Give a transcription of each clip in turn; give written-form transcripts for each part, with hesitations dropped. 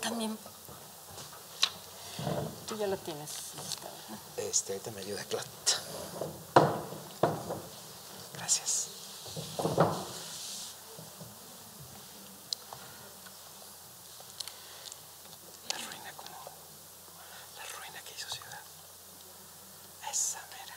también. Tú ya lo tienes. Ahorita me ayuda, Claude. Gracias. La ruina que hizo ciudad. Esa mera.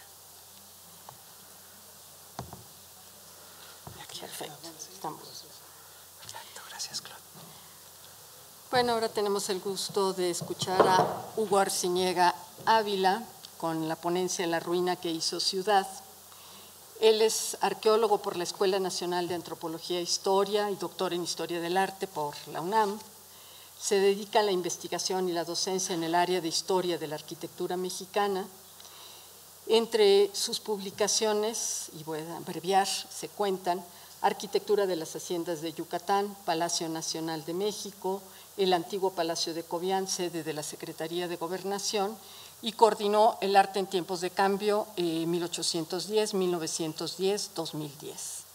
Y aquí, perfecto. Estamos. Perfecto, gracias, Claude. Bueno, ahora tenemos el gusto de escuchar a Hugo Arciniega Ávila con la ponencia La ruina que hizo ciudad. Él es arqueólogo por la Escuela Nacional de Antropología e Historia y doctor en Historia del Arte por la UNAM. Se dedica a la investigación y la docencia en el área de Historia de la Arquitectura Mexicana. Entre sus publicaciones, y voy a abreviar, se cuentan Arquitectura de las Haciendas de Yucatán, Palacio Nacional de México, el antiguo Palacio de Cobián, sede de la Secretaría de Gobernación, y coordinó el arte en tiempos de cambio 1810, 1910, 2010.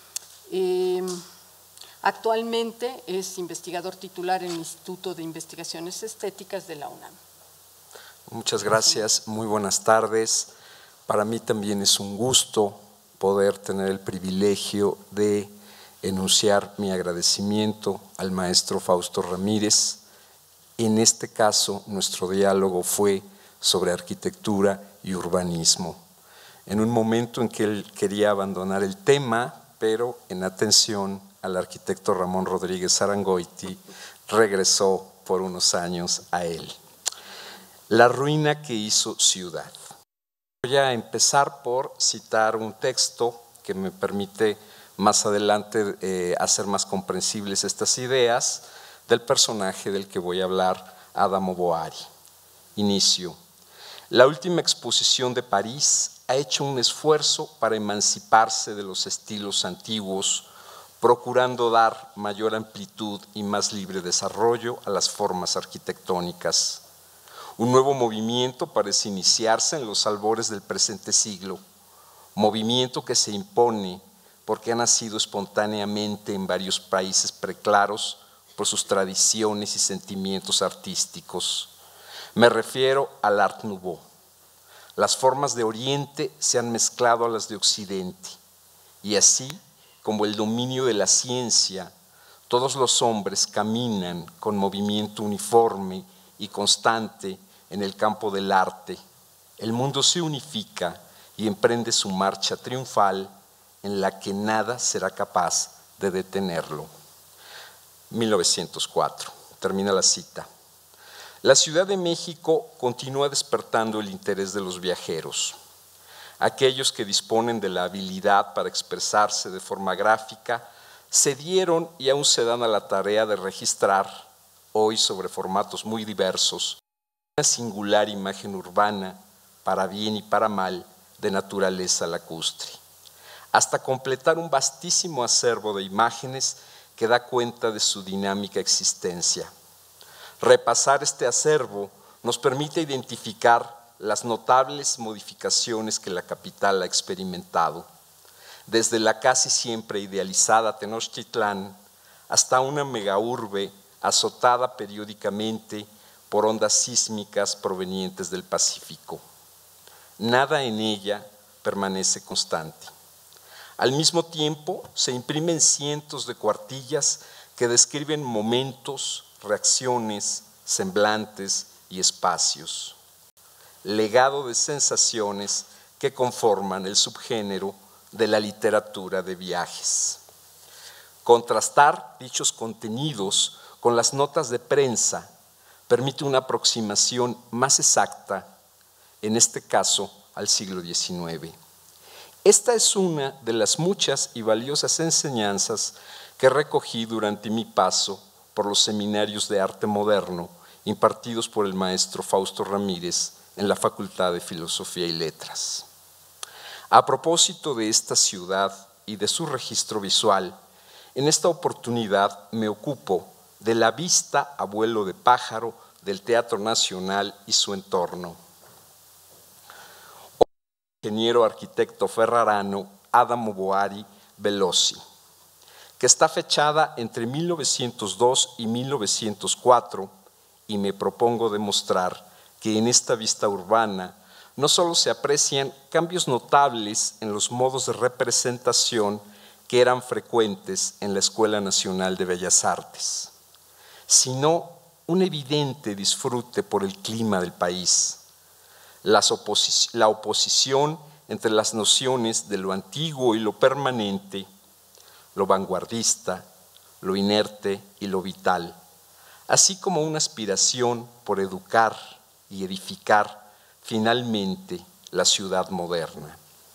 Actualmente es investigador titular en el Instituto de Investigaciones Estéticas de la UNAM. Muchas gracias, muy buenas tardes. Para mí también es un gusto poder tener el privilegio de enunciar mi agradecimiento al maestro Fausto Ramírez. En este caso, nuestro diálogo fue sobre arquitectura y urbanismo. En un momento en que él quería abandonar el tema, pero en atención al arquitecto Ramón Rodríguez Arangoiti, regresó por unos años a él. La ruina que hizo ciudad. Voy a empezar por citar un texto que me permite más adelante hacer más comprensibles estas ideas del personaje del que voy a hablar, Adamo Boari. Inicio. La última exposición de París ha hecho un esfuerzo para emanciparse de los estilos antiguos, procurando dar mayor amplitud y más libre desarrollo a las formas arquitectónicas. Un nuevo movimiento parece iniciarse en los albores del presente siglo, movimiento que se impone porque ha nacido espontáneamente en varios países preclaros por sus tradiciones y sentimientos artísticos. Me refiero al Art Nouveau. Las formas de Oriente se han mezclado a las de Occidente, y así como el dominio de la ciencia, todos los hombres caminan con movimiento uniforme y constante en el campo del arte. El mundo se unifica y emprende su marcha triunfal en la que nada será capaz de detenerlo. 1904, termina la cita. La Ciudad de México continúa despertando el interés de los viajeros. Aquellos que disponen de la habilidad para expresarse de forma gráfica se dieron y aún se dan a la tarea de registrar, hoy sobre formatos muy diversos, una singular imagen urbana, para bien y para mal, de naturaleza lacustre, hasta completar un vastísimo acervo de imágenes que da cuenta de su dinámica existencia. Repasar este acervo nos permite identificar las notables modificaciones que la capital ha experimentado, desde la casi siempre idealizada Tenochtitlán hasta una megaurbe azotada periódicamente por ondas sísmicas provenientes del Pacífico. Nada en ella permanece constante. Al mismo tiempo, se imprimen cientos de cuartillas que describen momentos, reacciones, semblantes y espacios. Legado de sensaciones que conforman el subgénero de la literatura de viajes. Contrastar dichos contenidos con las notas de prensa permite una aproximación más exacta, en este caso al siglo XIX. Esta es una de las muchas y valiosas enseñanzas que recogí durante mi paso por los seminarios de arte moderno impartidos por el maestro Fausto Ramírez en la Facultad de Filosofía y Letras. A propósito de esta ciudad y de su registro visual, en esta oportunidad me ocupo de la vista a vuelo de pájaro del Teatro Nacional y su entorno. El ingeniero arquitecto ferrarano Adamo Boari Velosi, que está fechada entre 1902 y 1904 y me propongo demostrar que en esta vista urbana no solo se aprecian cambios notables en los modos de representación que eran frecuentes en la Escuela Nacional de Bellas Artes, sino un evidente disfrute por el clima del país, la oposición entre las nociones de lo antiguo y lo permanente, lo vanguardista, lo inerte y lo vital, así como una aspiración por educar y edificar finalmente la ciudad moderna.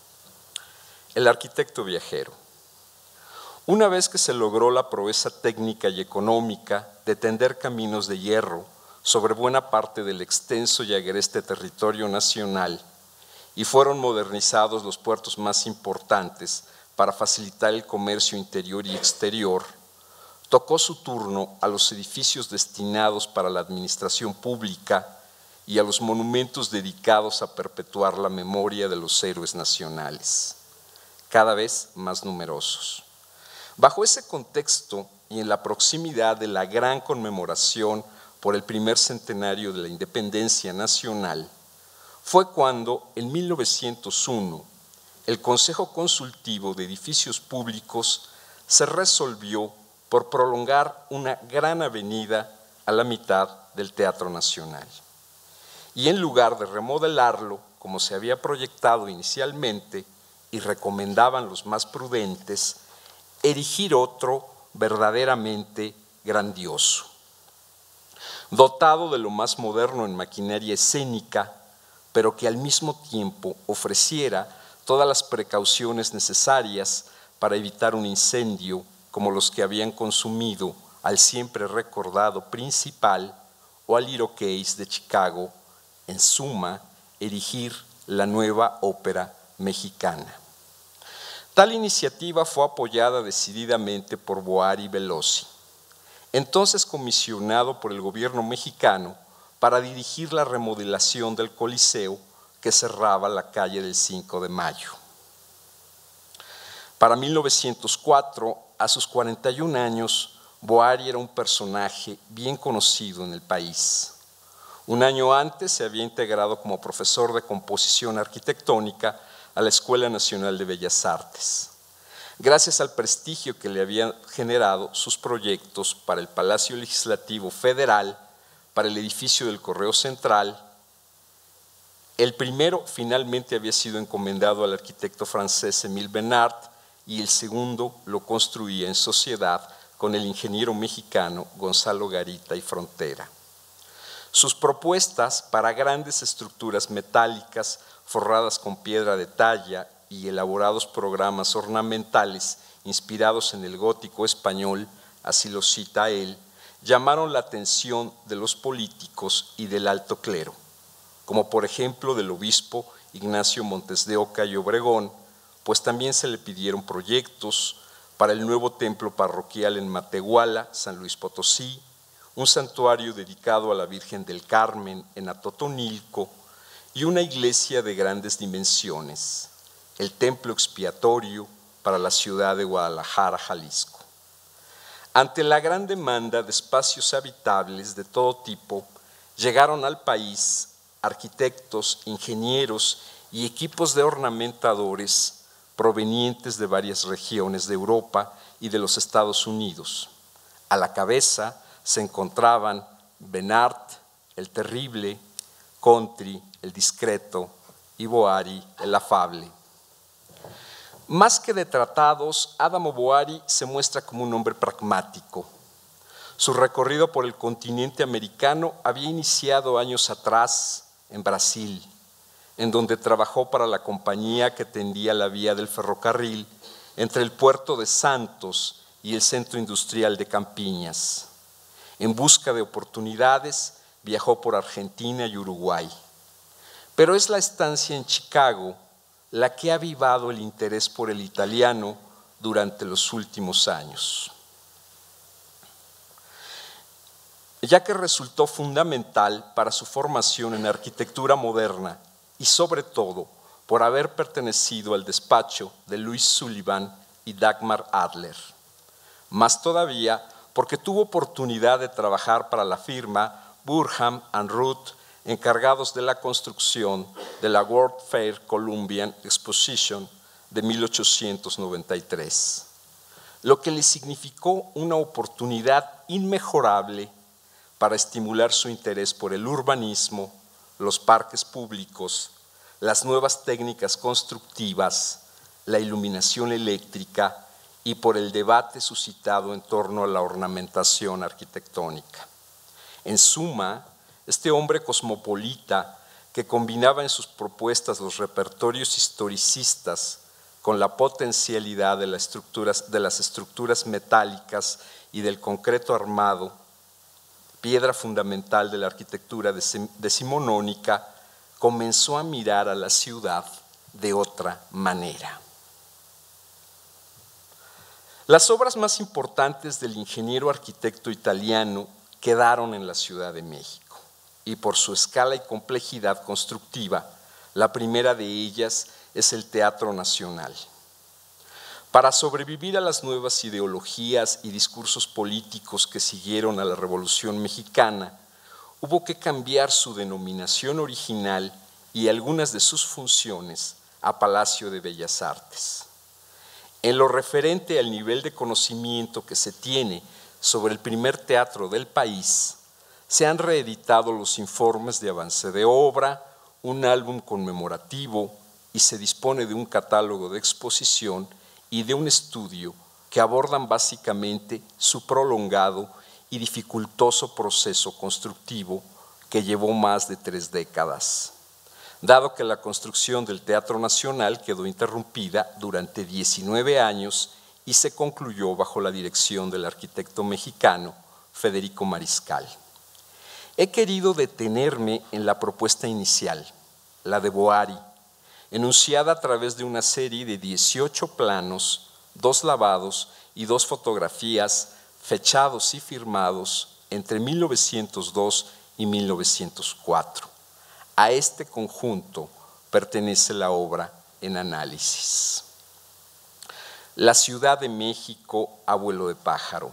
El arquitecto viajero. Una vez que se logró la proeza técnica y económica de tender caminos de hierro sobre buena parte del extenso y agreste territorio nacional y fueron modernizados los puertos más importantes para facilitar el comercio interior y exterior, tocó su turno a los edificios destinados para la administración pública y a los monumentos dedicados a perpetuar la memoria de los héroes nacionales, cada vez más numerosos. Bajo ese contexto y en la proximidad de la gran conmemoración por el primer centenario de la independencia nacional, fue cuando, en 1901, el Consejo Consultivo de Edificios Públicos se resolvió por prolongar una gran avenida a la mitad del Teatro Nacional. Y en lugar de remodelarlo, como se había proyectado inicialmente y recomendaban los más prudentes, erigir otro verdaderamente grandioso. Dotado de lo más moderno en maquinaria escénica, pero que al mismo tiempo ofreciera todas las precauciones necesarias para evitar un incendio como los que habían consumido al siempre recordado Principal o al Iroquois de Chicago, en suma, erigir la nueva ópera mexicana. Tal iniciativa fue apoyada decididamente por Boari Velosi, entonces comisionado por el gobierno mexicano para dirigir la remodelación del Coliseo que cerraba la calle del 5 de Mayo. Para 1904, a sus 41 años, Boari era un personaje bien conocido en el país. Un año antes se había integrado como profesor de composición arquitectónica a la Escuela Nacional de Bellas Artes, gracias al prestigio que le habían generado sus proyectos para el Palacio Legislativo Federal, para el edificio del Correo Central. El primero finalmente había sido encomendado al arquitecto francés Émile Bernard y el segundo lo construía en sociedad con el ingeniero mexicano Gonzalo Garita y Frontera. Sus propuestas para grandes estructuras metálicas forradas con piedra de talla y elaborados programas ornamentales inspirados en el gótico español, así lo cita él, llamaron la atención de los políticos y del alto clero, como por ejemplo del obispo Ignacio Montes de Oca y Obregón, pues también se le pidieron proyectos para el nuevo templo parroquial en Matehuala, San Luis Potosí, un santuario dedicado a la Virgen del Carmen en Atotonilco y una iglesia de grandes dimensiones, el templo expiatorio para la ciudad de Guadalajara, Jalisco. Ante la gran demanda de espacios habitables de todo tipo, llegaron al país arquitectos, ingenieros y equipos de ornamentadores provenientes de varias regiones de Europa y de los Estados Unidos. A la cabeza se encontraban Bernard, el terrible, Contri, el discreto, y Boari, el afable. Más que de tratados, Adamo Boari se muestra como un hombre pragmático. Su recorrido por el continente americano había iniciado años atrás en Brasil, en donde trabajó para la compañía que tendía la vía del ferrocarril entre el puerto de Santos y el centro industrial de Campiñas. En busca de oportunidades, viajó por Argentina y Uruguay. Pero es la estancia en Chicago la que ha avivado el interés por el italiano durante los últimos años, ya que resultó fundamental para su formación en arquitectura moderna y sobre todo por haber pertenecido al despacho de Louis Sullivan y Dagmar Adler. Más todavía porque tuvo oportunidad de trabajar para la firma Burham and Root, encargados de la construcción de la World Fair Columbian Exposition de 1893, lo que le significó una oportunidad inmejorable para estimular su interés por el urbanismo, los parques públicos, las nuevas técnicas constructivas, la iluminación eléctrica y por el debate suscitado en torno a la ornamentación arquitectónica. En suma, este hombre cosmopolita que combinaba en sus propuestas los repertorios historicistas con la potencialidad de las estructuras metálicas y del concreto armado, piedra fundamental de la arquitectura decimonónica, comenzó a mirar a la ciudad de otra manera. Las obras más importantes del ingeniero arquitecto italiano quedaron en la Ciudad de México y por su escala y complejidad constructiva, la primera de ellas es el Teatro Nacional. Para sobrevivir a las nuevas ideologías y discursos políticos que siguieron a la Revolución Mexicana, hubo que cambiar su denominación original y algunas de sus funciones a Palacio de Bellas Artes. En lo referente al nivel de conocimiento que se tiene sobre el primer teatro del país, se han reeditado los informes de avance de obra, un álbum conmemorativo y se dispone de un catálogo de exposición y de un estudio que abordan básicamente su prolongado y dificultoso proceso constructivo que llevó más de 3 décadas. Dado que la construcción del Teatro Nacional quedó interrumpida durante 19 años y se concluyó bajo la dirección del arquitecto mexicano Federico Mariscal. He querido detenerme en la propuesta inicial, la de Boari, enunciada a través de una serie de 18 planos, 2 lavados y 2 fotografías fechados y firmados entre 1902 y 1904. A este conjunto pertenece la obra en análisis. La Ciudad de México a vuelo de pájaro.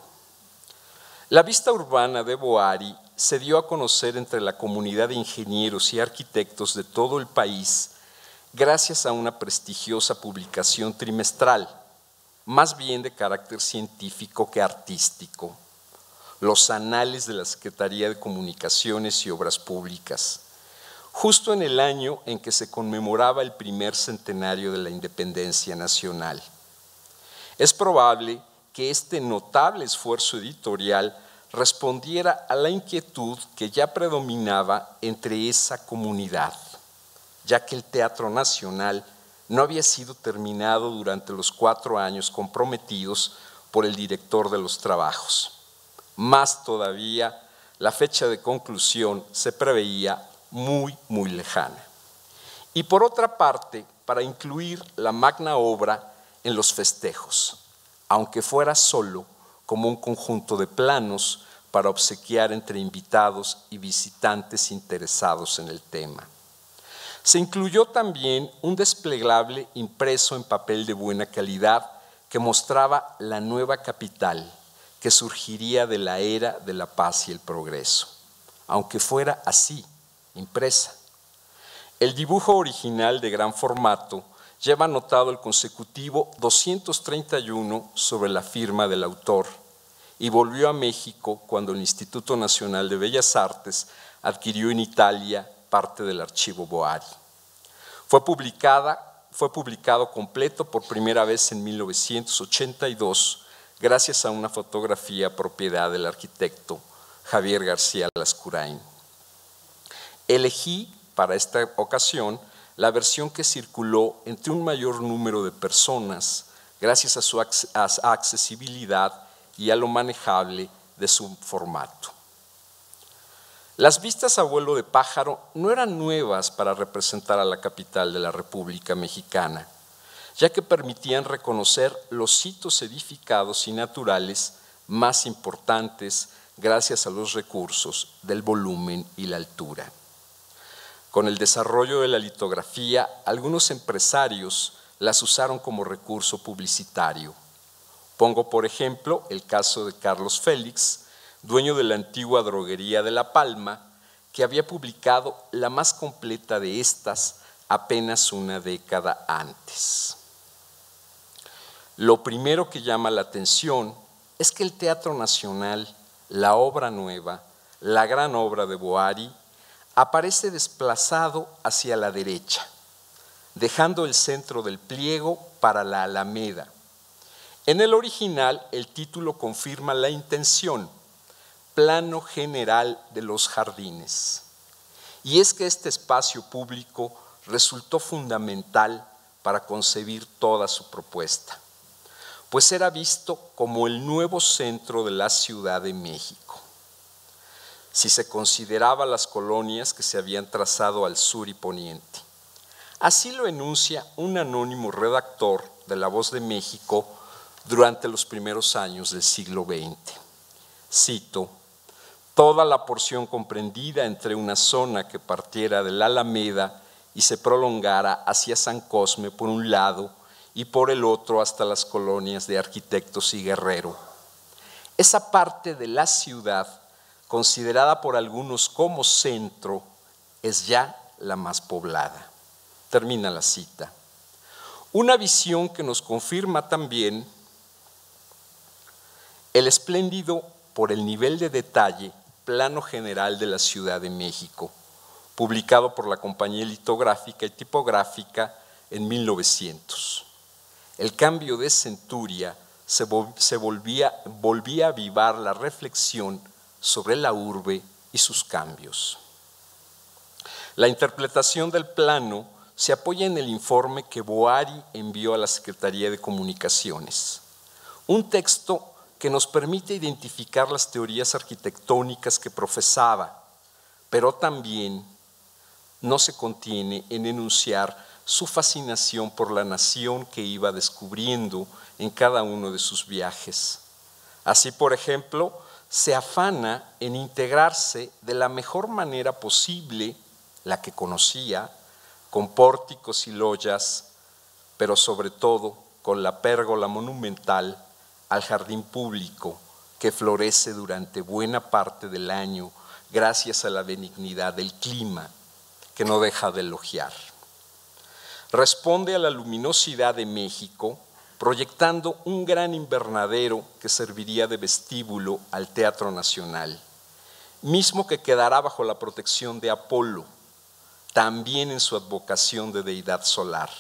La vista urbana de Boari se dio a conocer entre la comunidad de ingenieros y arquitectos de todo el país gracias a una prestigiosa publicación trimestral, más bien de carácter científico que artístico, los Anales de la Secretaría de Comunicaciones y Obras Públicas, justo en el año en que se conmemoraba el primer centenario de la independencia nacional. Es probable que este notable esfuerzo editorial respondiera a la inquietud que ya predominaba entre esa comunidad, ya que el Teatro Nacional no había sido terminado durante los 4 años comprometidos por el director de los trabajos. Más todavía, la fecha de conclusión se preveía muy lejana. Y por otra parte, para incluir la magna obra en los festejos, aunque fuera solo como un conjunto de planos para obsequiar entre invitados y visitantes interesados en el tema. Se incluyó también un desplegable impreso en papel de buena calidad que mostraba la nueva capital que surgiría de la era de la paz y el progreso, aunque fuera así, impresa. El dibujo original de gran formato lleva anotado el consecutivo 231 sobre la firma del autor y volvió a México cuando el Instituto Nacional de Bellas Artes adquirió en Italia parte del archivo Boari. Fue publicado completo por primera vez en 1982 gracias a una fotografía propiedad del arquitecto Javier García Lascurain. Elegí para esta ocasión la versión que circuló entre un mayor número de personas gracias a su accesibilidad y a lo manejable de su formato. Las vistas a vuelo de pájaro no eran nuevas para representar a la capital de la República Mexicana, ya que permitían reconocer los hitos edificados y naturales más importantes gracias a los recursos del volumen y la altura. Con el desarrollo de la litografía, algunos empresarios las usaron como recurso publicitario. Pongo, por ejemplo, el caso de Carlos Félix, dueño de la antigua droguería de La Palma, que había publicado la más completa de estas apenas una década antes. Lo primero que llama la atención es que el Teatro Nacional, la obra nueva, la gran obra de Boari, aparece desplazado hacia la derecha, dejando el centro del pliego para la Alameda. En el original, el título confirma la intención, Plano General de los Jardines. Y es que este espacio público resultó fundamental para concebir toda su propuesta, pues era visto como el nuevo centro de la Ciudad de México. Si se consideraba las colonias que se habían trazado al sur y poniente. Así lo enuncia un anónimo redactor de La Voz de México durante los primeros años del siglo XX. Cito: toda la porción comprendida entre una zona que partiera de la Alameda y se prolongara hacia San Cosme por un lado y por el otro hasta las colonias de Arquitectos y Guerrero. Esa parte de la ciudad, considerada por algunos como centro, es ya la más poblada. Termina la cita. Una visión que nos confirma también el espléndido, por el nivel de detalle, Plano General de la Ciudad de México, publicado por la Compañía Litográfica y Tipográfica en 1900. El cambio de centuria volvía a avivar la reflexión sobre la urbe y sus cambios. La interpretación del plano se apoya en el informe que Boari envió a la Secretaría de Comunicaciones, un texto que nos permite identificar las teorías arquitectónicas que profesaba, pero también no se contiene en enunciar su fascinación por la nación que iba descubriendo en cada uno de sus viajes. Así, por ejemplo, se afana en integrarse de la mejor manera posible, la que conocía, con pórticos y loyas, pero sobre todo con la pérgola monumental al jardín público que florece durante buena parte del año gracias a la benignidad del clima que no deja de elogiar. Responde a la luminosidad de México, proyectando un gran invernadero que serviría de vestíbulo al Teatro Nacional, mismo que quedará bajo la protección de Apolo, también en su advocación de deidad solar.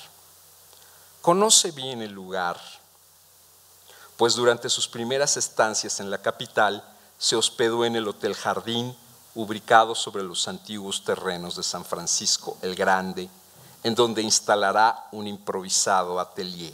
Conoce bien el lugar, pues durante sus primeras estancias en la capital se hospedó en el Hotel Jardín, ubicado sobre los antiguos terrenos de San Francisco el Grande, en donde instalará un improvisado atelier.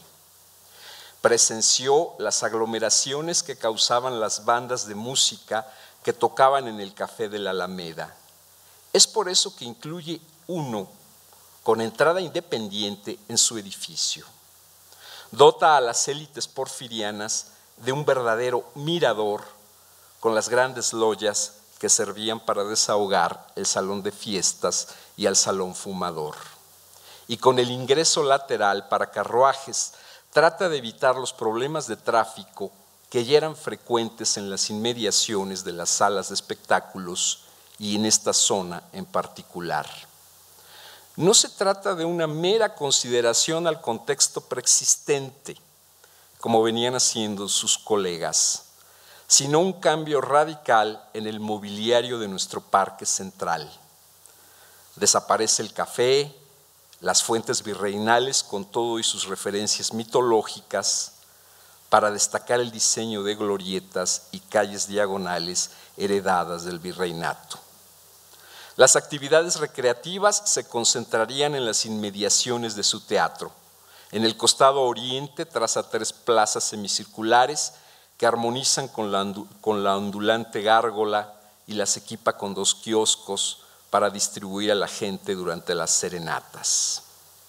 Presenció las aglomeraciones que causaban las bandas de música que tocaban en el Café de la Alameda. Es por eso que incluye uno con entrada independiente en su edificio. Dota a las élites porfirianas de un verdadero mirador con las grandes loyas que servían para desahogar el salón de fiestas y al salón fumador. Y con el ingreso lateral para carruajes trata de evitar los problemas de tráfico que ya eran frecuentes en las inmediaciones de las salas de espectáculos y en esta zona en particular. No se trata de una mera consideración al contexto preexistente, como venían haciendo sus colegas, sino un cambio radical en el mobiliario de nuestro parque central. Desaparece el café, las fuentes virreinales con todo y sus referencias mitológicas, para destacar el diseño de glorietas y calles diagonales heredadas del virreinato. Las actividades recreativas se concentrarían en las inmediaciones de su teatro. En el costado oriente traza 3 plazas semicirculares que armonizan con la ondulante gárgola y las equipa con 2 kioscos para distribuir a la gente durante las serenatas.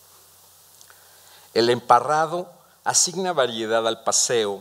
El emparrado asigna variedad al paseo.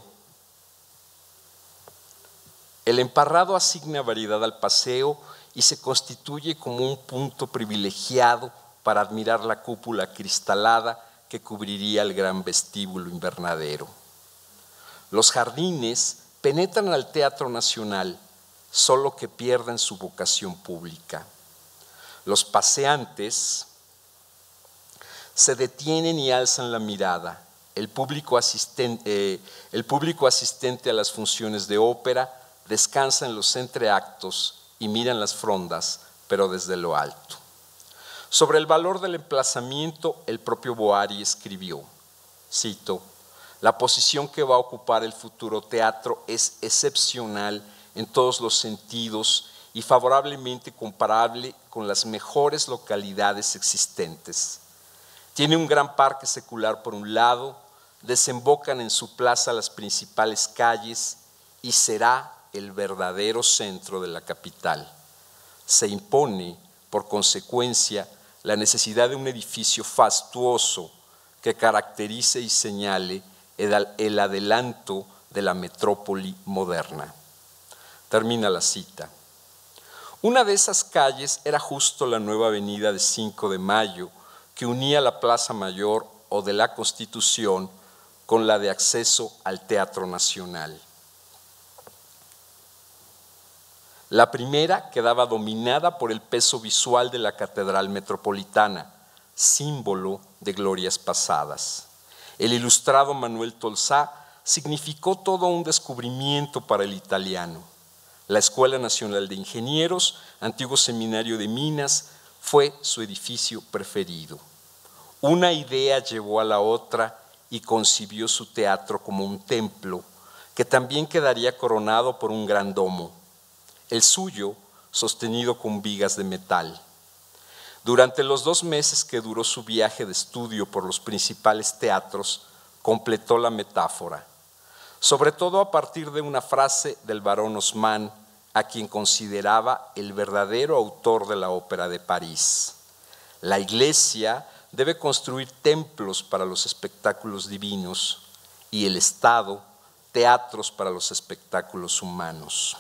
Y se constituye como un punto privilegiado para admirar la cúpula cristalada que cubriría el gran vestíbulo invernadero. Los jardines penetran al Teatro Nacional, solo que pierdan su vocación pública. Los paseantes se detienen y alzan la mirada. El público asistente a las funciones de ópera descansa en los entreactos y miran las frondas, pero desde lo alto. Sobre el valor del emplazamiento, el propio Boari escribió, cito, «La posición que va a ocupar el futuro teatro es excepcional en todos los sentidos y favorablemente comparable con las mejores localidades existentes. Tiene un gran parque secular por un lado, desembocan en su plaza las principales calles y será el verdadero centro de la capital. Se impone, por consecuencia, la necesidad de un edificio fastuoso que caracterice y señale el adelanto de la metrópoli moderna». Termina la cita. Una de esas calles era justo la nueva avenida de 5 de Mayo, que unía la Plaza Mayor o de la Constitución con la de acceso al Teatro Nacional. La primera quedaba dominada por el peso visual de la Catedral Metropolitana, símbolo de glorias pasadas. El ilustrado Manuel Tolsá significó todo un descubrimiento para el italiano. La Escuela Nacional de Ingenieros, antiguo seminario de Minas, fue su edificio preferido. Una idea llevó a la otra y concibió su teatro como un templo que también quedaría coronado por un gran domo, el suyo sostenido con vigas de metal. Durante los 2 meses que duró su viaje de estudio por los principales teatros, completó la metáfora, sobre todo a partir de una frase del barón Haussmann, a quien consideraba el verdadero autor de la Ópera de París. La Iglesia debe construir templos para los espectáculos divinos y el Estado teatros para los espectáculos humanos.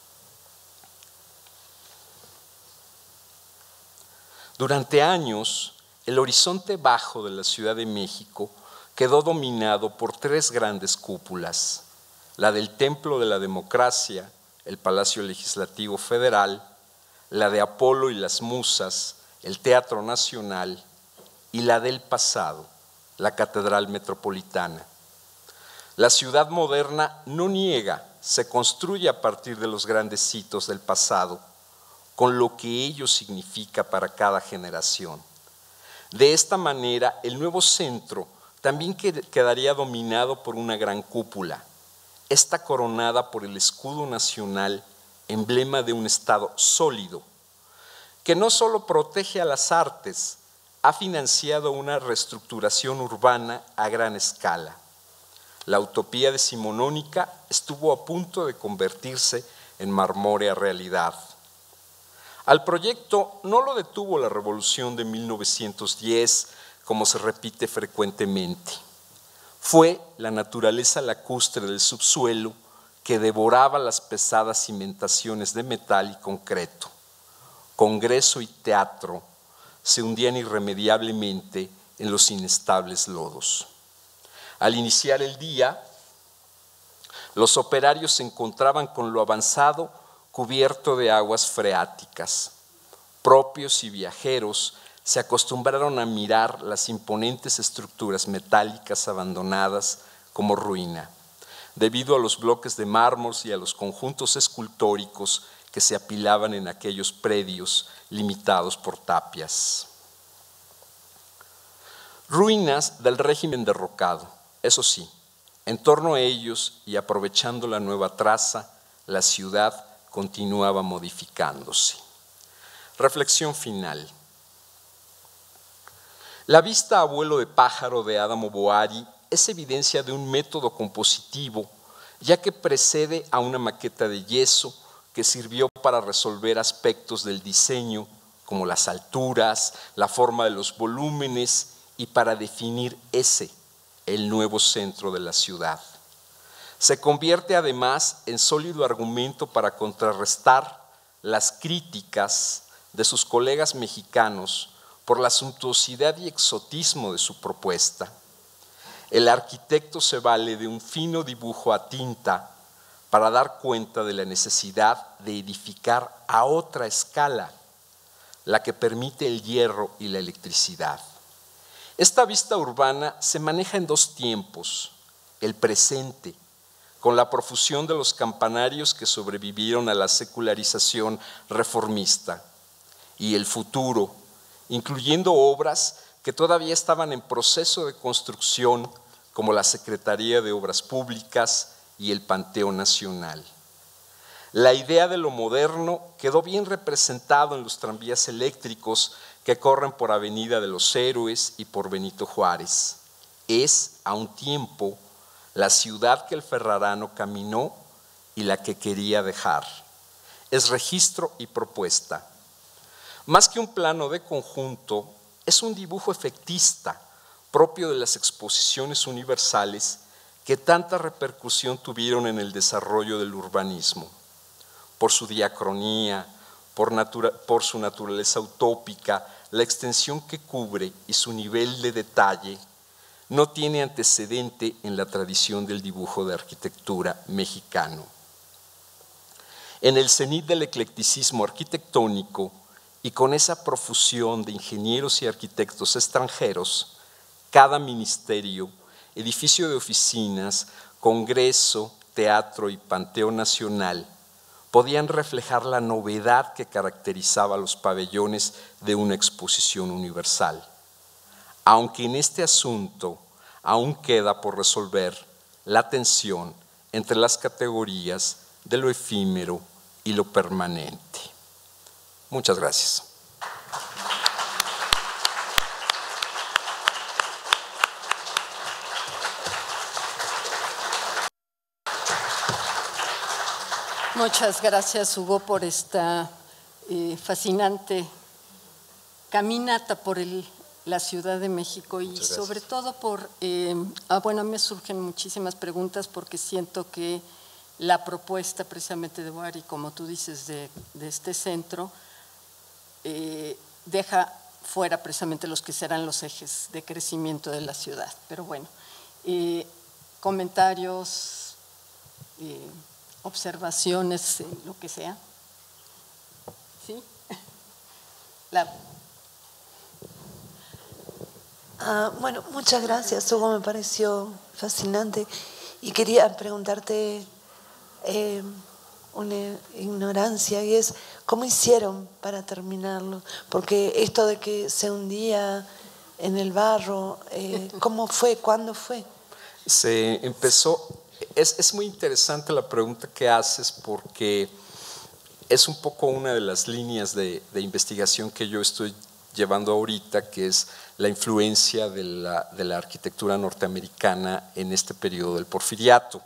Durante años, el horizonte bajo de la Ciudad de México quedó dominado por 3 grandes cúpulas, la del Templo de la Democracia, el Palacio Legislativo Federal, la de Apolo y las Musas, el Teatro Nacional, y la del pasado, la Catedral Metropolitana. La ciudad moderna no niega, se construye a partir de los grandes hitos del pasado, con lo que ello significa para cada generación. De esta manera, el nuevo centro también quedaría dominado por una gran cúpula, esta coronada por el escudo nacional, emblema de un Estado sólido, que no solo protege a las artes, ha financiado una reestructuración urbana a gran escala. La utopía decimonónica estuvo a punto de convertirse en marmórea realidad. Al proyecto no lo detuvo la Revolución de 1910, como se repite frecuentemente. Fue la naturaleza lacustre del subsuelo que devoraba las pesadas cimentaciones de metal y concreto. Congreso y teatro se hundían irremediablemente en los inestables lodos. Al iniciar el día, los operarios se encontraban con lo avanzado cubierto de aguas freáticas. Propios y viajeros se acostumbraron a mirar las imponentes estructuras metálicas abandonadas como ruina, debido a los bloques de mármol y a los conjuntos escultóricos que se apilaban en aquellos predios limitados por tapias. Ruinas del régimen derrocado, eso sí, en torno a ellos y aprovechando la nueva traza, la ciudad continuaba modificándose. Reflexión final. La vista a vuelo de pájaro de Adamo Boari es evidencia de un método compositivo, ya que precede a una maqueta de yeso que sirvió para resolver aspectos del diseño, como las alturas, la forma de los volúmenes y para definir el nuevo centro de la ciudad. Se convierte además en sólido argumento para contrarrestar las críticas de sus colegas mexicanos por la suntuosidad y exotismo de su propuesta. El arquitecto se vale de un fino dibujo a tinta para dar cuenta de la necesidad de edificar a otra escala, la que permite el hierro y la electricidad. Esta vista urbana se maneja en dos tiempos: el presente, con la profusión de los campanarios que sobrevivieron a la secularización reformista, y el futuro, incluyendo obras que todavía estaban en proceso de construcción, como la Secretaría de Obras Públicas y el Panteón Nacional. La idea de lo moderno quedó bien representado en los tranvías eléctricos que corren por Avenida de los Héroes y por Benito Juárez. Es, a un tiempo, la ciudad que el ferrarano caminó y la que quería dejar. Es registro y propuesta. Más que un plano de conjunto, es un dibujo efectista propio de las exposiciones universales que tanta repercusión tuvieron en el desarrollo del urbanismo. Por su diacronía, por su naturaleza utópica, la extensión que cubre y su nivel de detalle no tiene antecedente en la tradición del dibujo de arquitectura mexicano. En el cenit del eclecticismo arquitectónico y con esa profusión de ingenieros y arquitectos extranjeros, cada ministerio, edificio de oficinas, congreso, teatro y Panteón Nacional podían reflejar la novedad que caracterizaba los pabellones de una exposición universal. Aunque en este asunto aún queda por resolver la tensión entre las categorías de lo efímero y lo permanente. Muchas gracias. Muchas gracias, Hugo, por esta fascinante caminata por la Ciudad de México y sobre todo por, bueno, me surgen muchísimas preguntas porque siento que la propuesta precisamente de Boari, como tú dices, de este centro, deja fuera precisamente los que serán los ejes de crecimiento de la ciudad. Pero bueno, comentarios, observaciones, lo que sea. ¿Sí? Bueno, muchas gracias, Hugo, me pareció fascinante y quería preguntarte una ignorancia, y es ¿cómo hicieron para terminarlo? Porque esto de que se hundía en el barro, ¿cómo fue? ¿Cuándo fue? Se empezó, es muy interesante la pregunta que haces porque es un poco una de las líneas de investigación que yo estoy llevando ahorita, que es la influencia de la arquitectura norteamericana en este periodo del Porfiriato.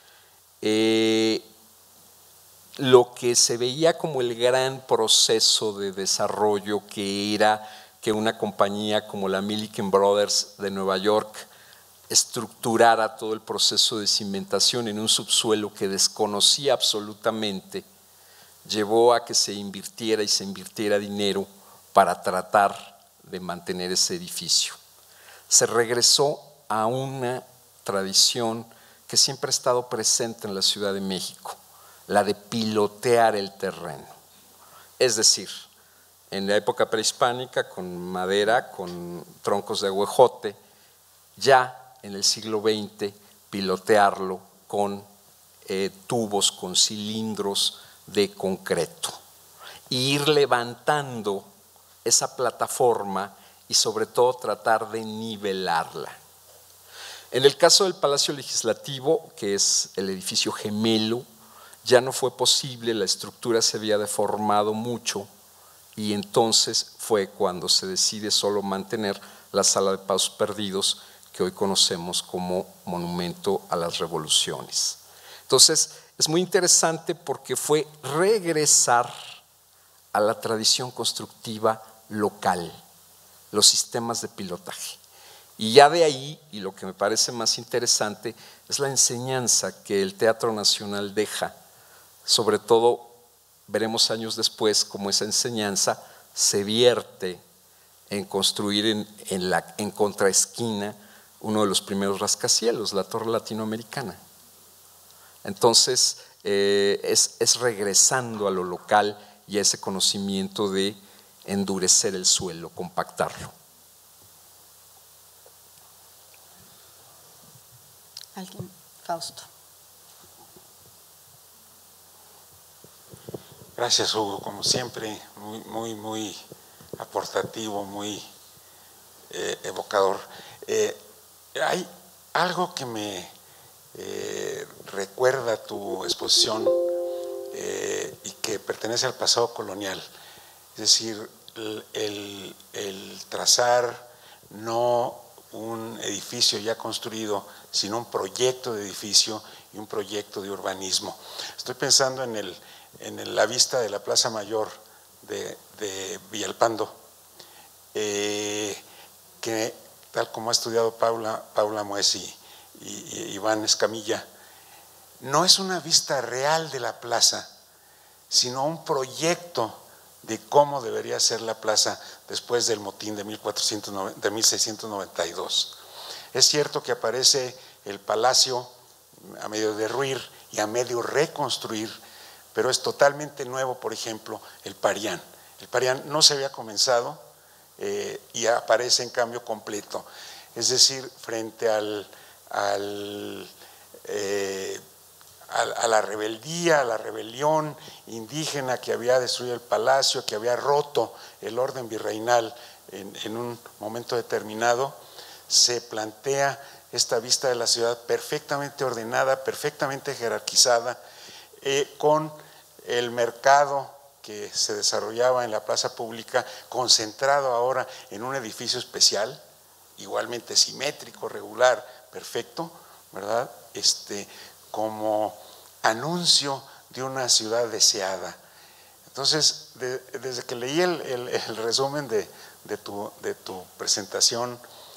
Lo que se veía como el gran proceso de desarrollo, que era que una compañía como la Milliken Brothers de Nueva York estructurara todo el proceso de cimentación en un subsuelo que desconocía absolutamente, llevó a que se invirtiera dinero para tratar de mantener ese edificio. Se regresó a una tradición que siempre ha estado presente en la Ciudad de México, la de pilotear el terreno. Es decir, en la época prehispánica, con madera, con troncos de aguejote, ya en el siglo XX, pilotearlo con tubos, con cilindros de concreto, e ir levantando esa plataforma y sobre todo tratar de nivelarla. En el caso del Palacio Legislativo, que es el edificio gemelo, ya no fue posible, la estructura se había deformado mucho y entonces fue cuando se decide solo mantener la Sala de Pasos Perdidos, que hoy conocemos como Monumento a las Revoluciones. Entonces, es muy interesante porque fue regresar a la tradición constructiva local, los sistemas de pilotaje. Y ya de ahí, y lo que me parece más interesante, es la enseñanza que el Teatro Nacional deja. Sobre todo, veremos años después cómo esa enseñanza se vierte en construir en contraesquina uno de los primeros rascacielos, la Torre Latinoamericana. Entonces, es regresando a lo local y a ese conocimiento de endurecer el suelo, compactarlo. ¿Alguien? Fausto. Gracias, Hugo, como siempre, muy aportativo, muy evocador. Hay algo que me recuerda tu exposición y que pertenece al pasado colonial, es decir, el trazar no un edificio ya construido, sino un proyecto de edificio y un proyecto de urbanismo. Estoy pensando en la vista de la Plaza Mayor de Villalpando, que tal como ha estudiado Paula Mues y Iván Escamilla, no es una vista real de la plaza, sino un proyecto de cómo debería ser la plaza después del motín de 1692. Es cierto que aparece el palacio a medio derruir y a medio reconstruir, pero es totalmente nuevo, por ejemplo, el Parián. El Parián no se había comenzado y aparece en cambio completo. Es decir, frente a la rebeldía, a la rebelión indígena que había destruido el palacio, que había roto el orden virreinal en un momento determinado, se plantea esta vista de la ciudad perfectamente ordenada, perfectamente jerarquizada, con el mercado que se desarrollaba en la plaza pública concentrado ahora en un edificio especial, igualmente simétrico, regular, perfecto, ¿verdad? Como anuncio de una ciudad deseada. Entonces, desde que leí el resumen de tu presentación,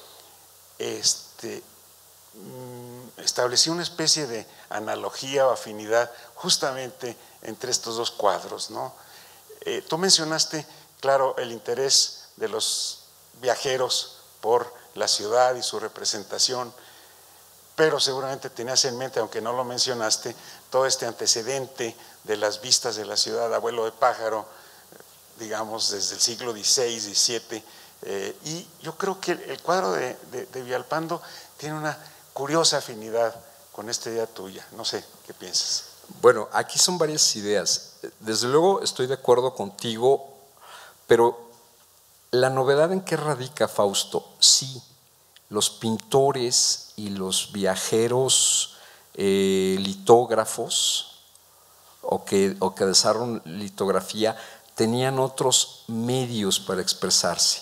establecí una especie de analogía o afinidad justamente entre estos dos cuadros, ¿no? Tú mencionaste, claro, el interés de los viajeros por la ciudad y su representación, pero seguramente tenías en mente, aunque no lo mencionaste, todo este antecedente de las vistas de la ciudad a vuelo de pájaro, digamos, desde el siglo XVI, XVII, y yo creo que el cuadro de Villalpando tiene una curiosa afinidad con esta idea tuya. No sé, ¿qué piensas? Bueno, aquí son varias ideas. Desde luego estoy de acuerdo contigo, pero la novedad en qué radica, Fausto. Sí, los pintores y los viajeros litógrafos o que desarrollaron litografía tenían otros medios para expresarse.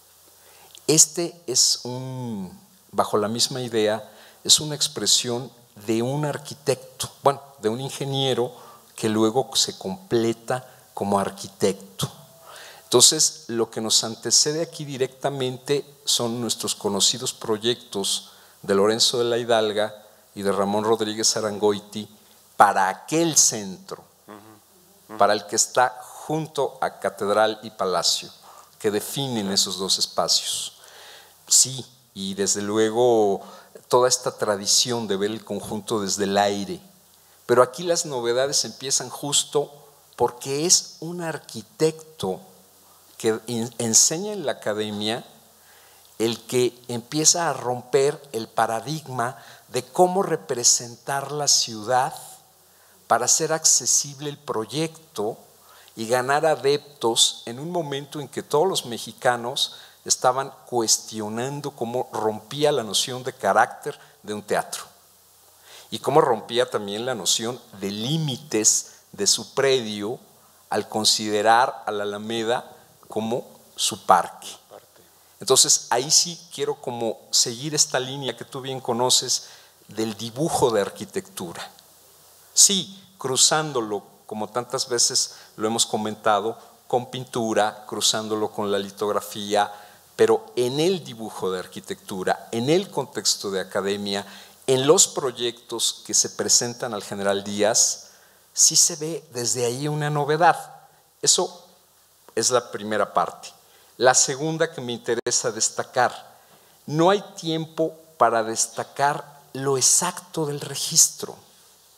Bajo la misma idea, es una expresión de un arquitecto, bueno, de un ingeniero que luego se completa como arquitecto. Entonces, lo que nos antecede aquí directamente son nuestros conocidos proyectos de Lorenzo de la Hidalga y de Ramón Rodríguez Arangoiti para aquel centro, para el que está junto a Catedral y Palacio, que definen esos dos espacios. Sí, y desde luego toda esta tradición de ver el conjunto desde el aire, pero aquí las novedades empiezan justo porque es un arquitecto que enseña en la academia el que empieza a romper el paradigma de cómo representar la ciudad para hacer accesible el proyecto y ganar adeptos en un momento en que todos los mexicanos estaban cuestionando cómo rompía la noción de carácter de un teatro y cómo rompía también la noción de límites de su predio al considerar a la Alameda como su parque. Entonces ahí sí quiero como seguir esta línea que tú bien conoces del dibujo de arquitectura. Sí, cruzándolo, como tantas veces lo hemos comentado, con pintura, cruzándolo con la litografía, pero en el dibujo de arquitectura, en el contexto de academia, en los proyectos que se presentan al general Díaz, sí se ve desde ahí una novedad. Eso es la primera parte. La segunda que me interesa destacar, no hay tiempo para destacar lo exacto del registro. O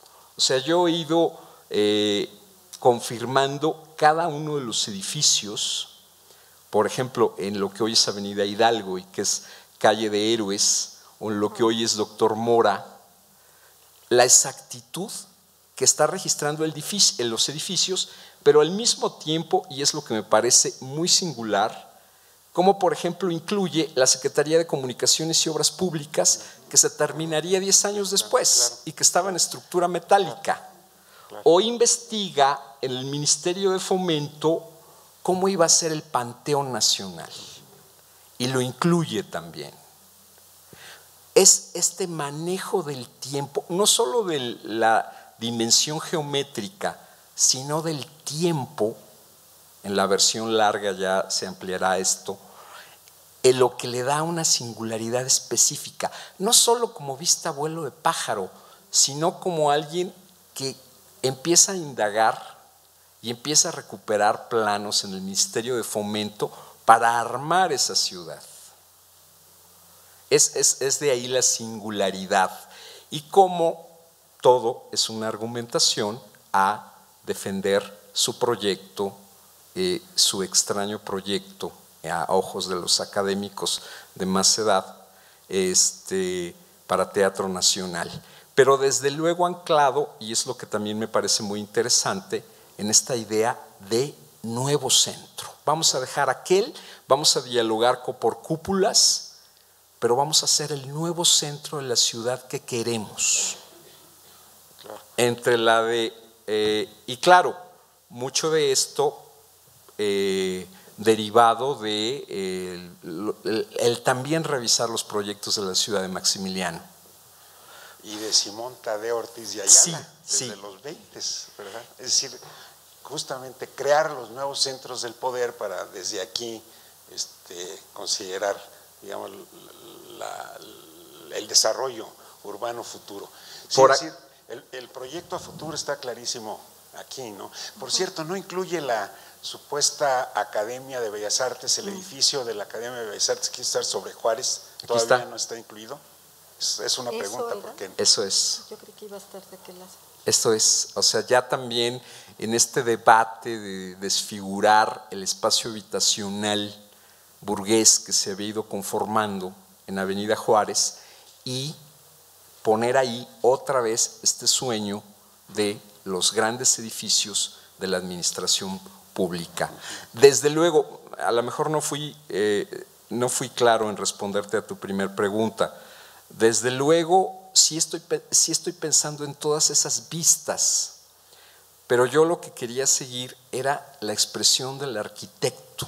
sea, yo he ido confirmando cada uno de los edificios, por ejemplo, en lo que hoy es Avenida Hidalgo y que es Calle de Héroes, o en lo que hoy es Doctor Mora, la exactitud que está registrando en los edificios, pero al mismo tiempo, y es lo que me parece muy singular, como por ejemplo incluye la Secretaría de Comunicaciones y Obras Públicas, que se terminaría 10 años después y que estaba en estructura metálica. O investiga en el Ministerio de Fomento cómo iba a ser el Panteón Nacional, y lo incluye también. Es este manejo del tiempo, no solo de la dimensión geométrica, sino del tiempo. En la versión larga ya se ampliará esto, en lo que le da una singularidad específica, no solo como vista a vuelo de pájaro, sino como alguien que empieza a indagar y empieza a recuperar planos en el Ministerio de Fomento para armar esa ciudad. Es de ahí la singularidad, y cómo todo es una argumentación a defender su proyecto, su extraño proyecto a ojos de los académicos de más edad, para Teatro Nacional. Pero desde luego anclado, y es lo que también me parece muy interesante, en esta idea de nuevo centro. Vamos a dejar aquel, vamos a dialogar por cúpulas, pero vamos a hacer el nuevo centro de la ciudad que queremos. Claro. Entre la de, y claro, mucho de esto derivado de el también revisar los proyectos de la ciudad de Maximiliano. Y de Simón Tadeo Ortiz de Ayala, desde los 20, ¿verdad? Es decir, justamente crear los nuevos centros del poder para desde aquí considerar, digamos, el desarrollo urbano futuro. Sí, es decir, el proyecto a futuro está clarísimo aquí, ¿no? Por cierto, no incluye la supuesta Academia de Bellas Artes, el edificio de la Academia de Bellas Artes que está sobre Juárez, todavía no está incluido. Es una pregunta, porque eso es. Yo creí que iba a estar de aquel lado. Esto es, o sea, ya también en este debate de desfigurar el espacio habitacional burgués que se había ido conformando en Avenida Juárez, y poner ahí otra vez este sueño de los grandes edificios de la administración pública. Desde luego, a lo mejor no fui claro en responderte a tu primer pregunta. Desde luego, sí estoy pensando en todas esas vistas, pero yo lo que quería seguir era la expresión del arquitecto.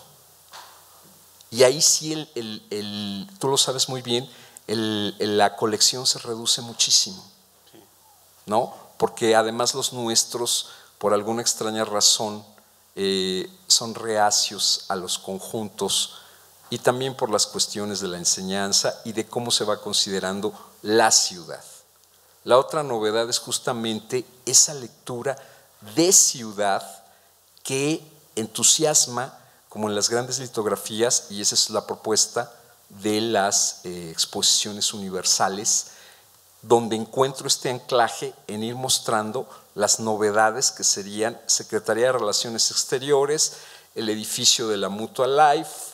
Y ahí sí, tú lo sabes muy bien, la colección se reduce muchísimo, ¿no? Porque además los nuestros, por alguna extraña razón, son reacios a los conjuntos, y también por las cuestiones de la enseñanza y de cómo se va considerando la ciudad. La otra novedad es justamente esa lectura de ciudad que entusiasma, como en las grandes litografías, y esa es la propuesta de las exposiciones universales, donde encuentro este anclaje en ir mostrando las novedades que serían Secretaría de Relaciones Exteriores, el edificio de la Mutual Life,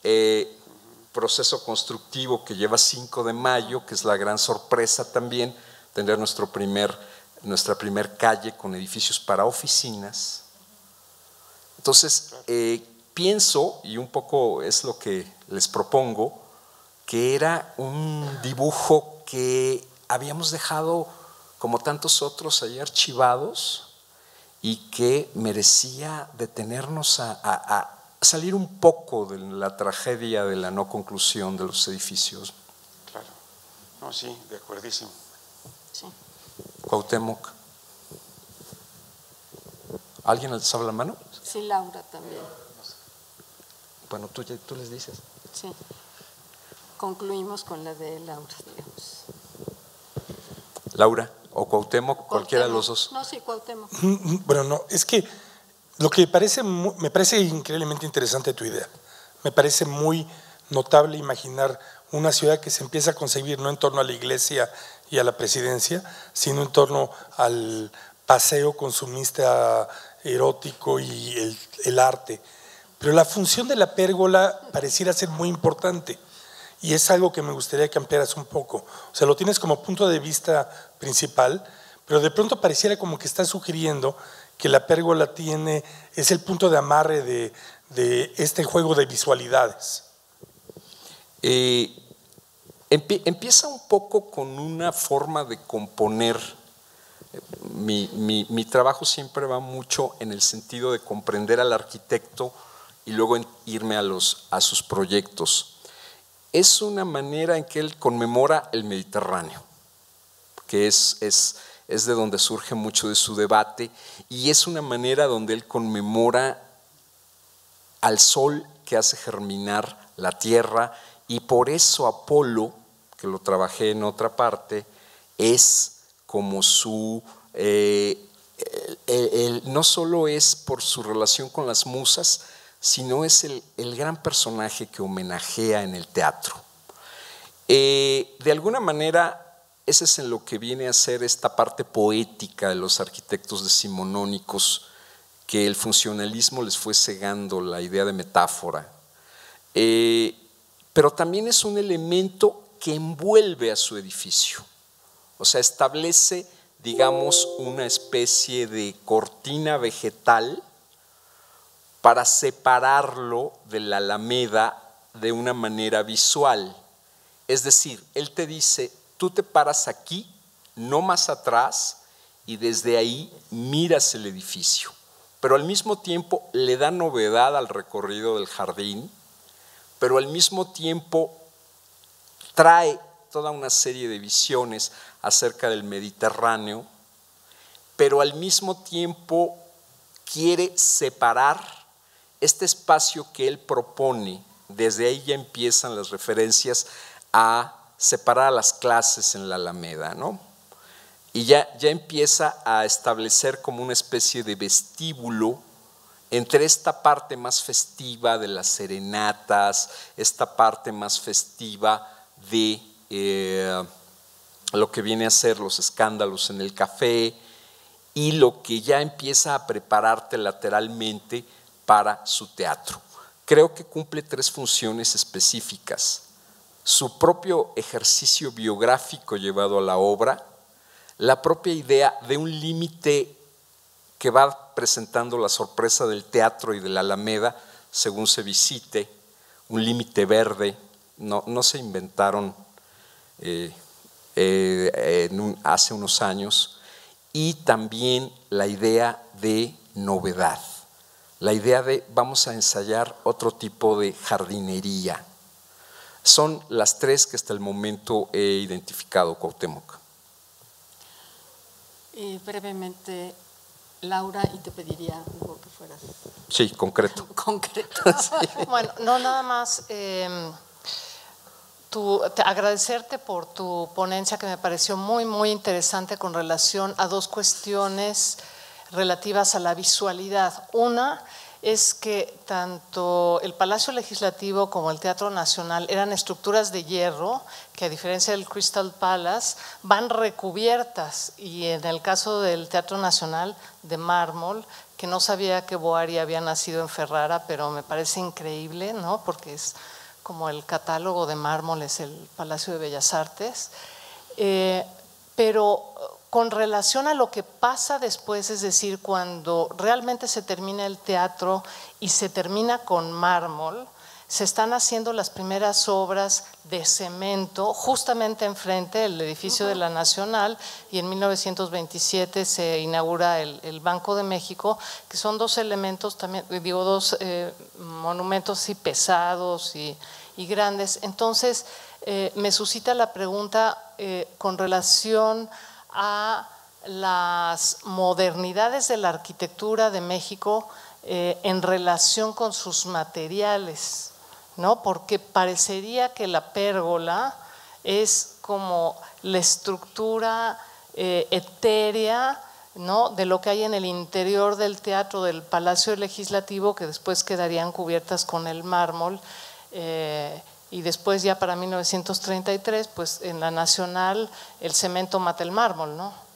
proceso constructivo que lleva 5 de mayo, que es la gran sorpresa también, tener nuestra primer calle con edificios para oficinas. Entonces, pienso, y un poco es lo que les propongo, que era un dibujo que habíamos dejado, como tantos otros, ahí archivados, y que merecía detenernos a salir un poco de la tragedia de la no conclusión de los edificios. Claro. No, sí, de acuerdísimo. Sí. Cuauhtémoc. ¿Alguien alzaba la mano? Sí, Laura también. Bueno, tú les dices. Sí. Concluimos con la de Laura, digamos. Laura o Cuauhtémoc, cualquiera de los dos. No, sí, Cuauhtémoc. Bueno, no, es que lo que me parece increíblemente interesante tu idea. Me parece muy notable imaginar una ciudad que se empieza a concebir no en torno a la iglesia y a la presidencia, sino en torno al paseo consumista erótico y el arte. Pero la función de la pérgola pareciera ser muy importante y es algo que me gustaría que ampliaras un poco. O sea, lo tienes como punto de vista principal, pero de pronto pareciera como que estás sugiriendo que la pérgola es el punto de amarre de este juego de visualidades. Empieza un poco con una forma de componer. Mi trabajo siempre va mucho en el sentido de comprender al arquitecto y luego irme a sus proyectos. Es una manera en que él conmemora el Mediterráneo, que es de donde surge mucho de su debate, y es una manera donde él conmemora al sol que hace germinar la tierra, y por eso Apolo, que lo trabajé en otra parte, es como no solo es por su relación con las musas, sino es el gran personaje que homenajea en el teatro. De alguna manera, ese es en lo que viene a ser esta parte poética de los arquitectos decimonónicos, que el funcionalismo les fue cegando la idea de metáfora. Pero también es un elemento que envuelve a su edificio. O sea, establece, digamos, una especie de cortina vegetal para separarlo de la Alameda de una manera visual. Es decir, él te dice, tú te paras aquí, no más atrás, y desde ahí miras el edificio. Pero al mismo tiempo le da novedad al recorrido del jardín, pero al mismo tiempo trae toda una serie de visiones acerca del Mediterráneo, pero al mismo tiempo quiere separar este espacio que él propone. Desde ahí ya empiezan las referencias a separar a las clases en la Alameda, ¿no? Y ya empieza a establecer como una especie de vestíbulo entre esta parte más festiva de las serenatas, esta parte más festiva de lo que viene a ser los escándalos en el café, y lo que ya empieza a prepararte lateralmente para su teatro. Creo que cumple 3 funciones específicas: su propio ejercicio biográfico llevado a la obra, la propia idea de un límite que va presentando la sorpresa del teatro y de la Alameda según se visite, un límite verde, no se inventaron hace unos años, y también la idea de novedad, la idea de vamos a ensayar otro tipo de jardinería. Son las 3 que hasta el momento he identificado, Cuauhtémoc. Brevemente, Laura, y te pediría algo que fueras… Sí, concreto. Concreto. Sí. Bueno, no nada más agradecerte por tu ponencia, que me pareció muy, muy interesante con relación a 2 cuestiones relativas a la visualidad. Una es que tanto el Palacio Legislativo como el Teatro Nacional eran estructuras de hierro que, a diferencia del Crystal Palace, van recubiertas, y en el caso del Teatro Nacional, de mármol, que no sabía que Boari había nacido en Ferrara, pero me parece increíble, ¿no? Porque es como el catálogo de mármol, es el Palacio de Bellas Artes. Pero con relación a lo que pasa después, es decir, cuando realmente se termina el teatro y se termina con mármol, se están haciendo las primeras obras de cemento justamente enfrente del edificio de la Nacional, y en 1927 se inaugura el Banco de México, que son 2 elementos también, digo, 2 monumentos así pesados y grandes. Entonces me suscita la pregunta con relación a las modernidades de la arquitectura de México en relación con sus materiales, ¿no? Porque parecería que la pérgola es como la estructura etérea, ¿no?, de lo que hay en el interior del teatro del Palacio Legislativo, que después quedarían cubiertas con el mármol, y después ya para 1933, pues en la Nacional el cemento mata el mármol, ¿no?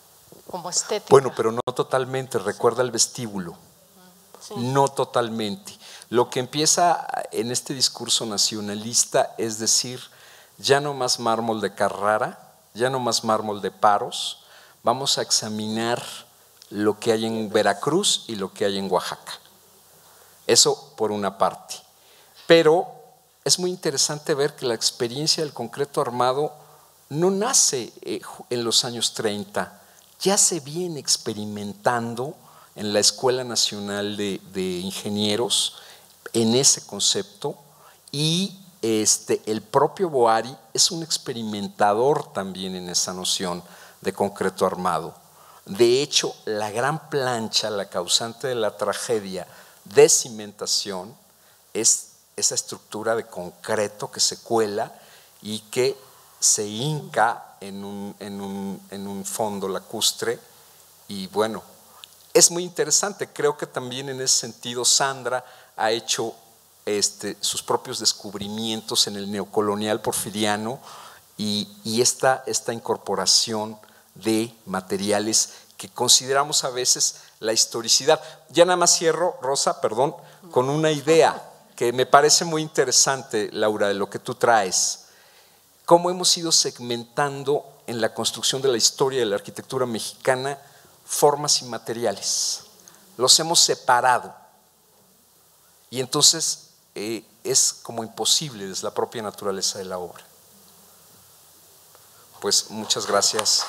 como estética. Bueno, pero no totalmente, recuerda el vestíbulo. Sí. No totalmente. Lo que empieza en este discurso nacionalista es decir, ya no más mármol de Carrara, ya no más mármol de Paros, vamos a examinar lo que hay en Veracruz y lo que hay en Oaxaca. Eso por una parte. Pero es muy interesante ver que la experiencia del concreto armado no nace en los años 30, ya se viene experimentando en la Escuela Nacional de Ingenieros en ese concepto y el propio Boari es un experimentador también en esa noción de concreto armado. De hecho, la gran plancha, la causante de la tragedia de cimentación, es esa estructura de concreto que se cuela y que se hinca en un fondo lacustre. Y bueno, es muy interesante. Creo que también en ese sentido Sandra ha hecho sus propios descubrimientos en el neocolonial porfiriano y esta incorporación de materiales que consideramos a veces la historicidad. Ya nada más cierro, Rosa, perdón, con una idea que me parece muy interesante, Laura, de lo que tú traes. Cómo hemos ido segmentando en la construcción de la historia de la arquitectura mexicana formas y materiales. Los hemos separado. Y entonces es como imposible desde la propia naturaleza de la obra. Pues muchas gracias.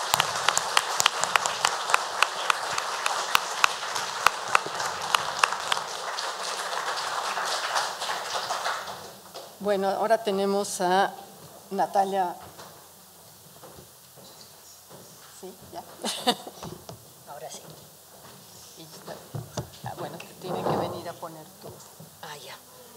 Bueno, ahora tenemos a Natalia. Sí, ya. Ahora sí. Bueno, te tiene que venir a poner tu… Ah, ya.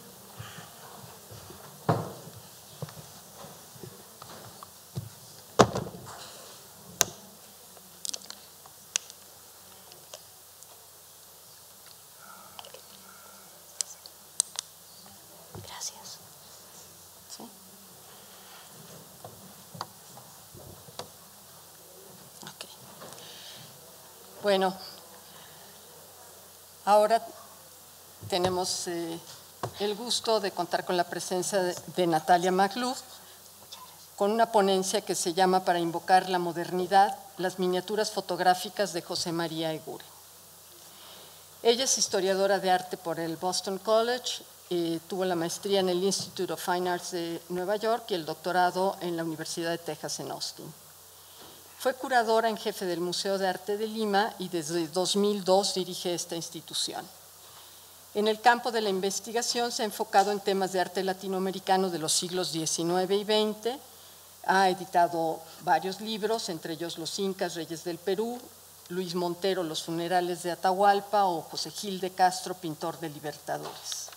Gracias. ¿Sí? Ok. Bueno, ahora tenemos el gusto de contar con la presencia de Natalia Magluf con una ponencia que se llama Para invocar la modernidad, las miniaturas fotográficas de José María Eguren. Ella es historiadora de arte por el Boston College, tuvo la maestría en el Institute of Fine Arts de Nueva York y el doctorado en la Universidad de Texas en Austin. Fue curadora en jefe del Museo de Arte de Lima y desde 2002 dirige esta institución. En el campo de la investigación se ha enfocado en temas de arte latinoamericano de los siglos XIX y XX, ha editado varios libros, entre ellos Los Incas, Reyes del Perú, Luis Montero, Los funerales de Atahualpa o José Gil de Castro, Pintor de Libertadores.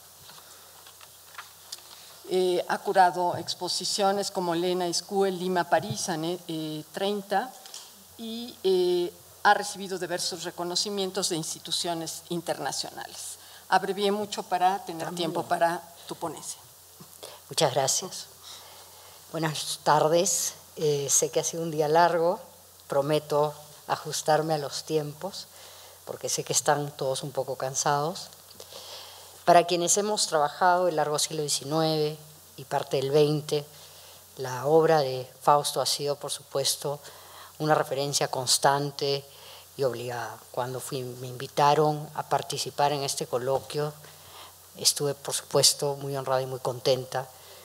Ha curado exposiciones como Lena Escue, Lima, París, 30 y ha recibido diversos reconocimientos de instituciones internacionales. Abrevié mucho para tener tiempo para tu ponencia. Muchas gracias. Buenas tardes. Sé que ha sido un día largo. Prometo ajustarme a los tiempos porque sé que están todos un poco cansados. Para quienes hemos trabajado el largo siglo XIX y parte del XX, la obra de Fausto ha sido, por supuesto, una referencia constante y obligada. Cuando me invitaron a participar en este coloquio, estuve, por supuesto, muy honrada y muy contenta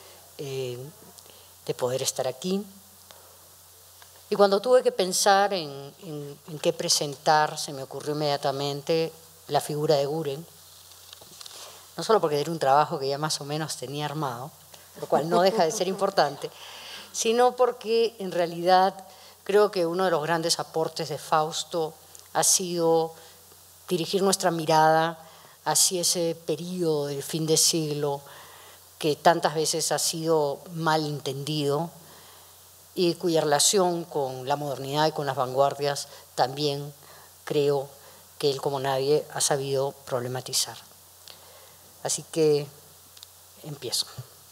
de poder estar aquí. Y cuando tuve que pensar en qué presentar, se me ocurrió inmediatamente la figura de Eguren, no solo porque era un trabajo que ya más o menos tenía armado, lo cual no deja de ser importante, sino porque en realidad creo que uno de los grandes aportes de Fausto ha sido dirigir nuestra mirada hacia ese periodo del fin de siglo que tantas veces ha sido mal entendido y cuya relación con la modernidad y con las vanguardias también creo que él como nadie ha sabido problematizar. Así que empiezo.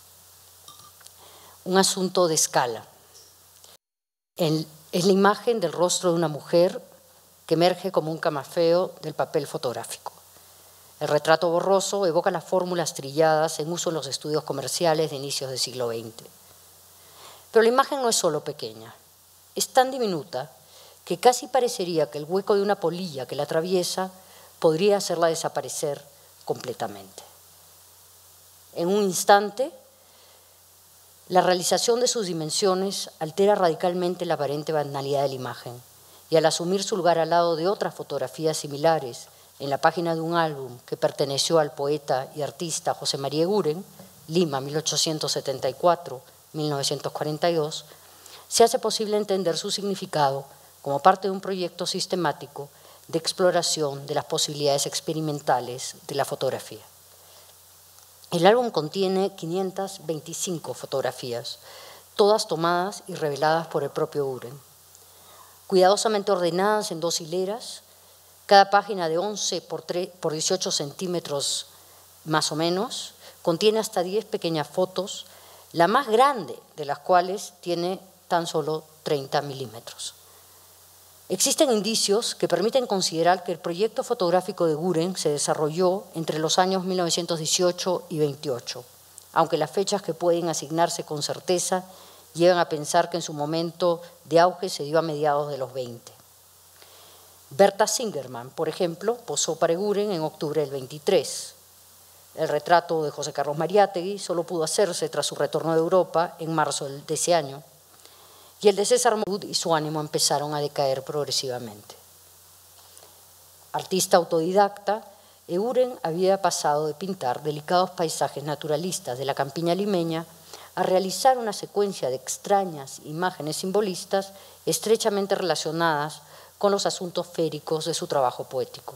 Un asunto de escala. Es la imagen del rostro de una mujer que emerge como un camafeo del papel fotográfico. El retrato borroso evoca las fórmulas trilladas en uso en los estudios comerciales de inicios del siglo XX. Pero la imagen no es solo pequeña, es tan diminuta que casi parecería que el hueco de una polilla que la atraviesa podría hacerla desaparecer completamente. En un instante, la realización de sus dimensiones altera radicalmente la aparente banalidad de la imagen y al asumir su lugar al lado de otras fotografías similares en la página de un álbum que perteneció al poeta y artista José María Eguren, Lima, 1874-1942, se hace posible entender su significado como parte de un proyecto sistemático de exploración de las posibilidades experimentales de la fotografía. El álbum contiene 525 fotografías, todas tomadas y reveladas por el propio Eguren. Cuidadosamente ordenadas en 2 hileras, cada página de 11 por 18 centímetros más o menos, contiene hasta 10 pequeñas fotos, la más grande de las cuales tiene tan solo 30 milímetros. Existen indicios que permiten considerar que el proyecto fotográfico de Eguren se desarrolló entre los años 1918 y 28, aunque las fechas que pueden asignarse con certeza llevan a pensar que en su momento de auge se dio a mediados de los 20. Berta Singerman, por ejemplo, posó para Eguren en octubre del 23. El retrato de José Carlos Mariátegui solo pudo hacerse tras su retorno de Europa en marzo de ese año, y el de César Moud y su ánimo empezaron a decaer progresivamente. Artista autodidacta, Eguren había pasado de pintar delicados paisajes naturalistas de la campiña limeña a realizar una secuencia de extrañas imágenes simbolistas estrechamente relacionadas con los asuntos féricos de su trabajo poético.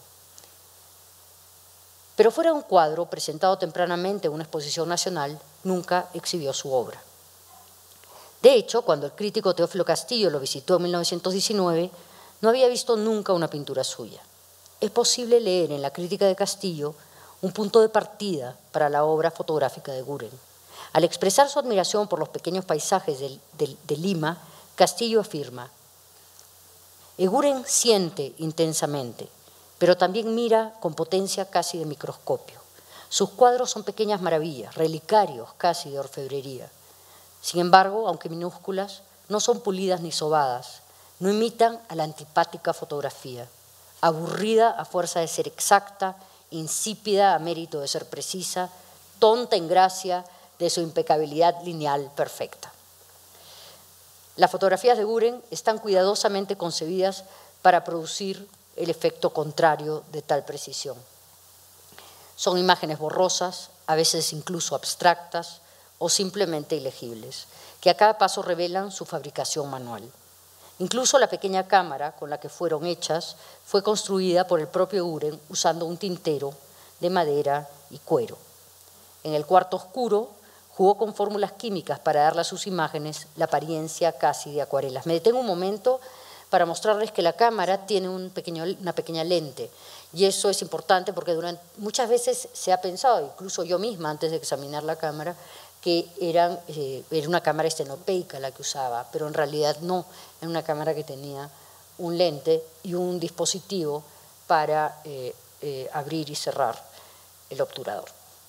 Pero fuera de un cuadro presentado tempranamente en una exposición nacional, nunca exhibió su obra. De hecho, cuando el crítico Teófilo Castillo lo visitó en 1919, no había visto nunca una pintura suya. Es posible leer en la crítica de Castillo un punto de partida para la obra fotográfica de Eguren. Al expresar su admiración por los pequeños paisajes de Lima, Castillo afirma: Eguren siente intensamente, pero también mira con potencia casi de microscopio. Sus cuadros son pequeñas maravillas, relicarios casi de orfebrería. Sin embargo, aunque minúsculas, no son pulidas ni sobadas, no imitan a la antipática fotografía, aburrida a fuerza de ser exacta, insípida a mérito de ser precisa, tonta en gracia de su impecabilidad lineal perfecta. Las fotografías de Eguren están cuidadosamente concebidas para producir el efecto contrario de tal precisión. Son imágenes borrosas, a veces incluso abstractas o simplemente ilegibles, que a cada paso revelan su fabricación manual. Incluso la pequeña cámara con la que fueron hechas fue construida por el propio Eguren usando un tintero de madera y cuero. En el cuarto oscuro jugó con fórmulas químicas para darle a sus imágenes la apariencia casi de acuarelas. Me detengo un momento para mostrarles que la cámara tiene una pequeña lente, y eso es importante porque muchas veces se ha pensado, incluso yo misma antes de examinar la cámara, que era una cámara estenopeica la que usaba, pero en realidad no, era una cámara que tenía un lente y un dispositivo para abrir y cerrar el obturador.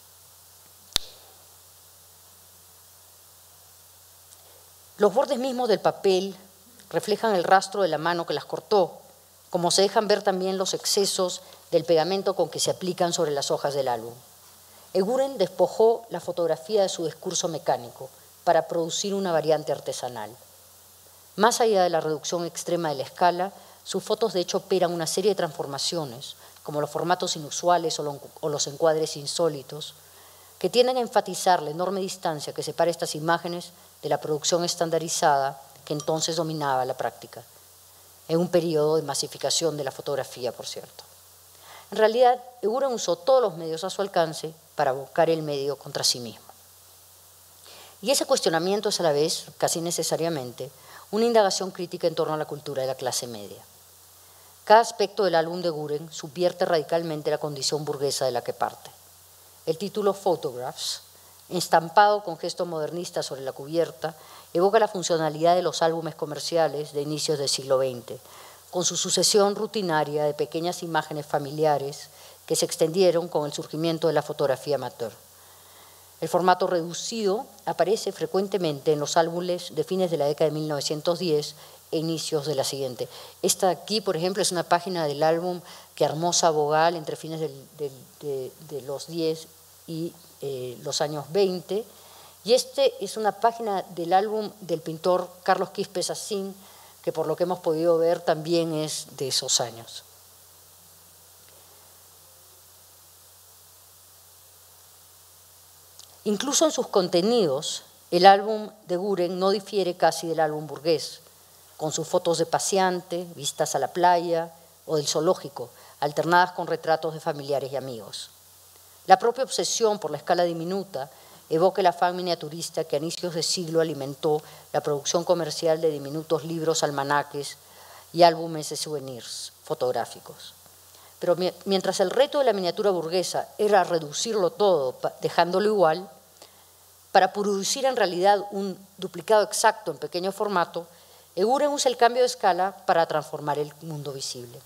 Los bordes mismos del papel reflejan el rastro de la mano que las cortó, como se dejan ver también los excesos del pegamento con que se aplican sobre las hojas del álbum. Eguren despojó la fotografía de su discurso mecánico para producir una variante artesanal. Más allá de la reducción extrema de la escala, sus fotos de hecho operan una serie de transformaciones, como los formatos inusuales o los encuadres insólitos, que tienden a enfatizar la enorme distancia que separa estas imágenes de la producción estandarizada que entonces dominaba la práctica, en un periodo de masificación de la fotografía, por cierto. En realidad, Eguren usó todos los medios a su alcance para buscar el medio contra sí mismo. Y ese cuestionamiento es a la vez, casi necesariamente, una indagación crítica en torno a la cultura de la clase media. Cada aspecto del álbum de Eguren subvierte radicalmente la condición burguesa de la que parte. El título Photographs, estampado con gesto modernista sobre la cubierta, evoca la funcionalidad de los álbumes comerciales de inicios del siglo XX, con su sucesión rutinaria de pequeñas imágenes familiares que se extendieron con el surgimiento de la fotografía amateur. El formato reducido aparece frecuentemente en los álbumes de fines de la década de 1910 e inicios de la siguiente. Esta aquí, por ejemplo, es una página del álbum que armó Sabogal entre fines de los 10 y los años 20. Y este es una página del álbum del pintor Carlos Quispe Sacín, que por lo que hemos podido ver también es de esos años. Incluso en sus contenidos, el álbum de Guren no difiere casi del álbum burgués, con sus fotos de paseante, vistas a la playa o del zoológico, alternadas con retratos de familiares y amigos. La propia obsesión por la escala diminuta evoca el afán miniaturista que a inicios de siglo alimentó la producción comercial de diminutos libros, almanaques y álbumes de souvenirs fotográficos. Pero mientras el reto de la miniatura burguesa era reducirlo todo, dejándolo igual, para producir en realidad un duplicado exacto en pequeño formato, Eguren usa el cambio de escala para transformar el mundo visible.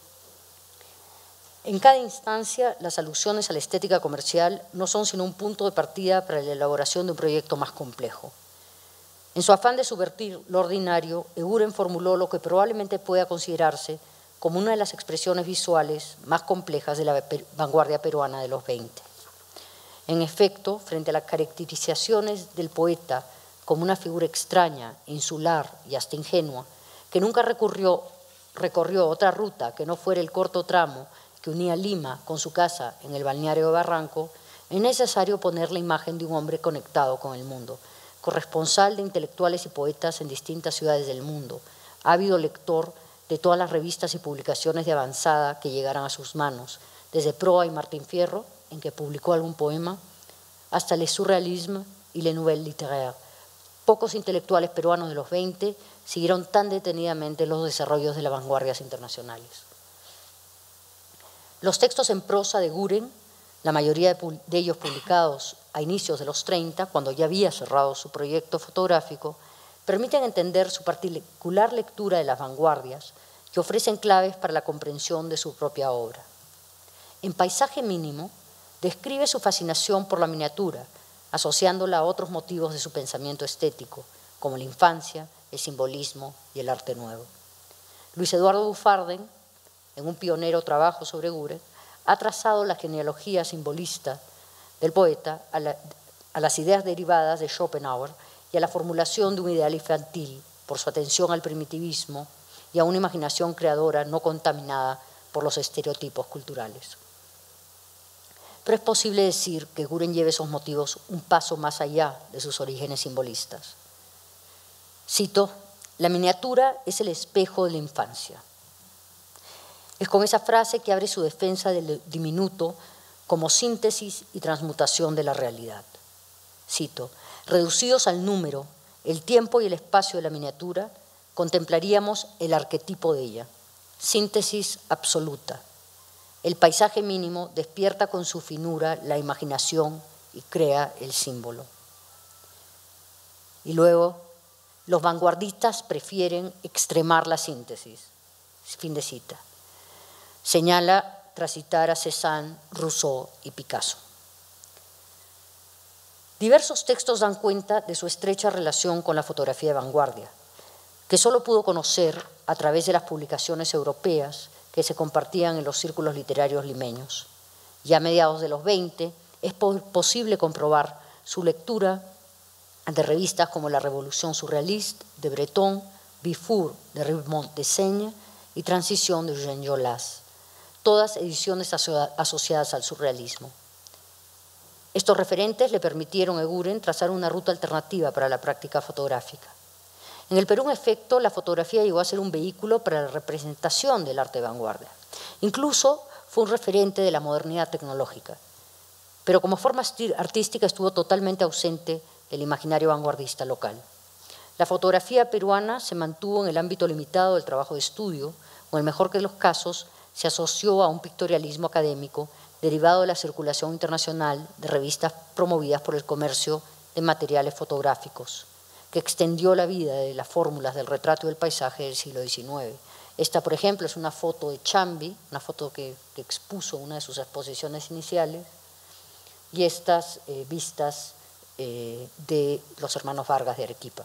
En cada instancia, las alusiones a la estética comercial no son sino un punto de partida para la elaboración de un proyecto más complejo. En su afán de subvertir lo ordinario, Eguren formuló lo que probablemente pueda considerarse como una de las expresiones visuales más complejas de la vanguardia peruana de los 20. En efecto, frente a las caracterizaciones del poeta como una figura extraña, insular y hasta ingenua, que nunca recorrió otra ruta que no fuera el corto tramo que unía Lima con su casa en el balneario de Barranco, es necesario poner la imagen de un hombre conectado con el mundo, corresponsal de intelectuales y poetas en distintas ciudades del mundo, ávido lector de todas las revistas y publicaciones de avanzada que llegaran a sus manos, desde Proa y Martín Fierro, en que publicó algún poema, hasta Le Surrealisme y Le Nouvelle Littéraire. Pocos intelectuales peruanos de los 20 siguieron tan detenidamente los desarrollos de las vanguardias internacionales. Los textos en prosa de Guren, la mayoría de ellos publicados a inicios de los 30, cuando ya había cerrado su proyecto fotográfico, permiten entender su particular lectura de las vanguardias que ofrecen claves para la comprensión de su propia obra. En Paisaje Mínimo, describe su fascinación por la miniatura, asociándola a otros motivos de su pensamiento estético, como la infancia, el simbolismo y el arte nuevo. Luis Eduardo Dufarden, en un pionero trabajo sobre Guren, ha trazado la genealogía simbolista del poeta a las ideas derivadas de Schopenhauer y a la formulación de un ideal infantil por su atención al primitivismo y a una imaginación creadora no contaminada por los estereotipos culturales. Pero es posible decir que Guren lleve esos motivos un paso más allá de sus orígenes simbolistas. Cito, la miniatura es el espejo de la infancia. Es con esa frase que abre su defensa del diminuto como síntesis y transmutación de la realidad. Cito, reducidos al número, el tiempo y el espacio de la miniatura, contemplaríamos el arquetipo de ella, síntesis absoluta. El paisaje mínimo despierta con su finura la imaginación y crea el símbolo. Y luego, los vanguardistas prefieren extremar la síntesis. Fin de cita. Señala tras citar a Cézanne, Rousseau y Picasso. Diversos textos dan cuenta de su estrecha relación con la fotografía de vanguardia, que solo pudo conocer a través de las publicaciones europeas que se compartían en los círculos literarios limeños. Ya a mediados de los 20 es posible comprobar su lectura de revistas como La Revolución Surrealiste de Breton, Bifour de Raymond Dessaigne y Transición de Eugène Jolas, todas ediciones asociadas al surrealismo. Estos referentes le permitieron a Eguren trazar una ruta alternativa para la práctica fotográfica. En el Perú, en efecto, la fotografía llegó a ser un vehículo para la representación del arte de vanguardia. Incluso fue un referente de la modernidad tecnológica, pero como forma artística estuvo totalmente ausente del imaginario vanguardista local. La fotografía peruana se mantuvo en el ámbito limitado del trabajo de estudio, o en el mejor de los casos, se asoció a un pictorialismo académico derivado de la circulación internacional de revistas promovidas por el comercio de materiales fotográficos, que extendió la vida de las fórmulas del retrato y del paisaje del siglo XIX Esta, por ejemplo, es una foto de Chambi, una foto que expuso en una de sus exposiciones iniciales, y estas vistas de los hermanos Vargas de Arequipa.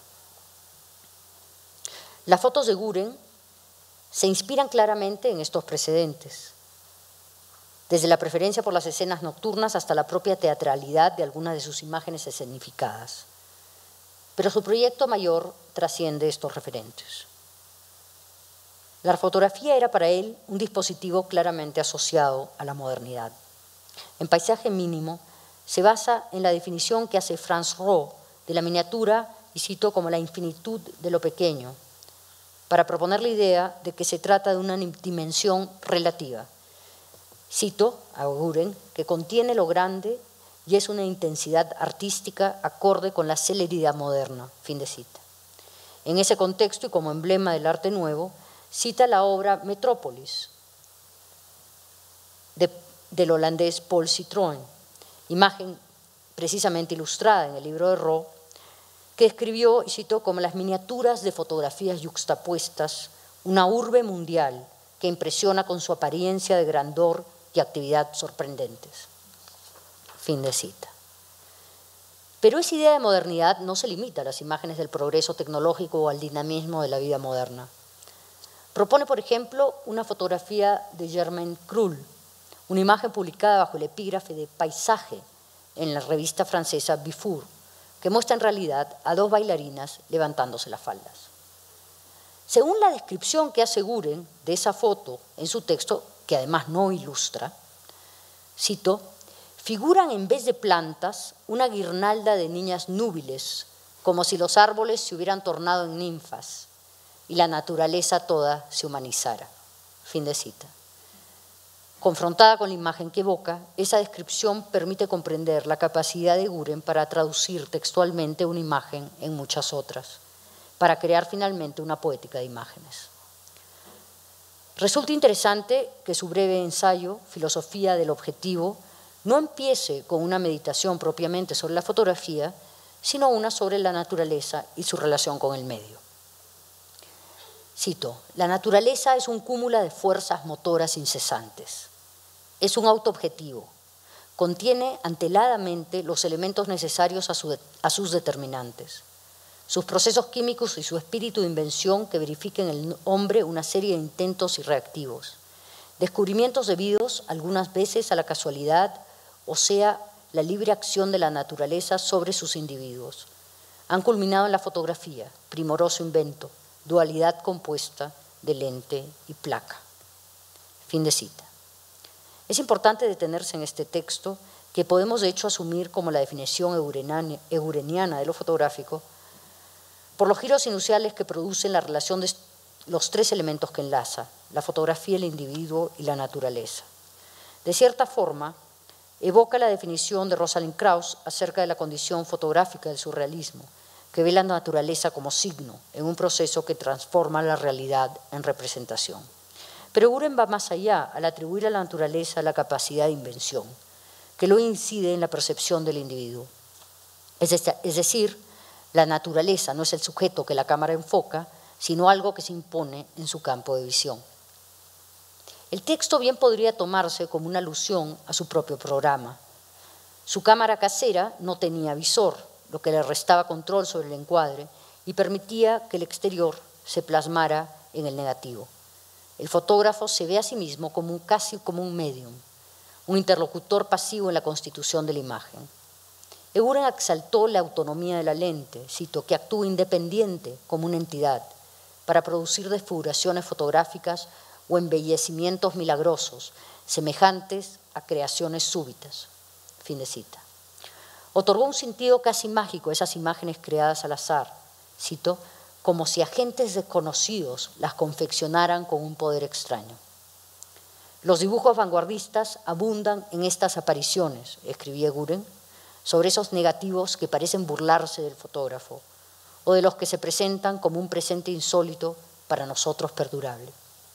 Las fotos de Guren se inspiran claramente en estos precedentes, desde la preferencia por las escenas nocturnas hasta la propia teatralidad de algunas de sus imágenes escenificadas. Pero su proyecto mayor trasciende estos referentes. La fotografía era para él un dispositivo claramente asociado a la modernidad. En Paisaje mínimo se basa en la definición que hace Franz Roh de la miniatura, y cito, como la infinitud de lo pequeño, para proponer la idea de que se trata de una dimensión relativa. Cito a Guren, que contiene lo grande y es una intensidad artística acorde con la celeridad moderna, fin de cita. En ese contexto y como emblema del arte nuevo, cita la obra Metrópolis del holandés Paul Citroën, imagen precisamente ilustrada en el libro de Roh, que escribió, y citó, como las miniaturas de fotografías yuxtapuestas, una urbe mundial que impresiona con su apariencia de grandor y actividad sorprendentes. Fin de cita. Pero esa idea de modernidad no se limita a las imágenes del progreso tecnológico o al dinamismo de la vida moderna. Propone, por ejemplo, una fotografía de Germaine Krull, una imagen publicada bajo el epígrafe de Paisaje en la revista francesa Bifour, que muestra en realidad a dos bailarinas levantándose las faldas. Según la descripción que hace Guren de esa foto en su texto, que además no ilustra, cito, figuran en vez de plantas una guirnalda de niñas núbiles, como si los árboles se hubieran tornado en ninfas y la naturaleza toda se humanizara. Fin de cita. Confrontada con la imagen que evoca, esa descripción permite comprender la capacidad de Guren para traducir textualmente una imagen en muchas otras, para crear finalmente una poética de imágenes. Resulta interesante que su breve ensayo, Filosofía del Objetivo, no empiece con una meditación propiamente sobre la fotografía, sino una sobre la naturaleza y su relación con el medio. Cito, la naturaleza es un cúmulo de fuerzas motoras incesantes. Es un autoobjetivo. Contiene anteladamente los elementos necesarios a sus determinantes. Sus procesos químicos y su espíritu de invención que verifiquen en el hombre una serie de intentos y reactivos. Descubrimientos debidos algunas veces a la casualidad, o sea, la libre acción de la naturaleza sobre sus individuos. Han culminado en la fotografía, primoroso invento, dualidad compuesta de lente y placa. Fin de cita. Es importante detenerse en este texto, que podemos de hecho asumir como la definición eureniana de lo fotográfico, por los giros inusuales que producen la relación de los tres elementos que enlaza, la fotografía, el individuo y la naturaleza. De cierta forma, evoca la definición de Rosalind Krauss acerca de la condición fotográfica del surrealismo, que ve la naturaleza como signo en un proceso que transforma la realidad en representación. Pero Guren va más allá al atribuir a la naturaleza la capacidad de invención, que lo incide en la percepción del individuo. Es decir, la naturaleza no es el sujeto que la cámara enfoca, sino algo que se impone en su campo de visión. El texto bien podría tomarse como una alusión a su propio programa. Su cámara casera no tenía visor, lo que le restaba control sobre el encuadre y permitía que el exterior se plasmara en el negativo. El fotógrafo se ve a sí mismo casi como un medium, un interlocutor pasivo en la constitución de la imagen. Guren exaltó la autonomía de la lente, cito, que actúa independiente como una entidad para producir desfiguraciones fotográficas o embellecimientos milagrosos, semejantes a creaciones súbitas. Fin de cita. Otorgó un sentido casi mágico a esas imágenes creadas al azar, cito, como si agentes desconocidos las confeccionaran con un poder extraño. Los dibujos vanguardistas abundan en estas apariciones, escribía Guren, sobre esos negativos que parecen burlarse del fotógrafo o de los que se presentan como un presente insólito para nosotros perdurable.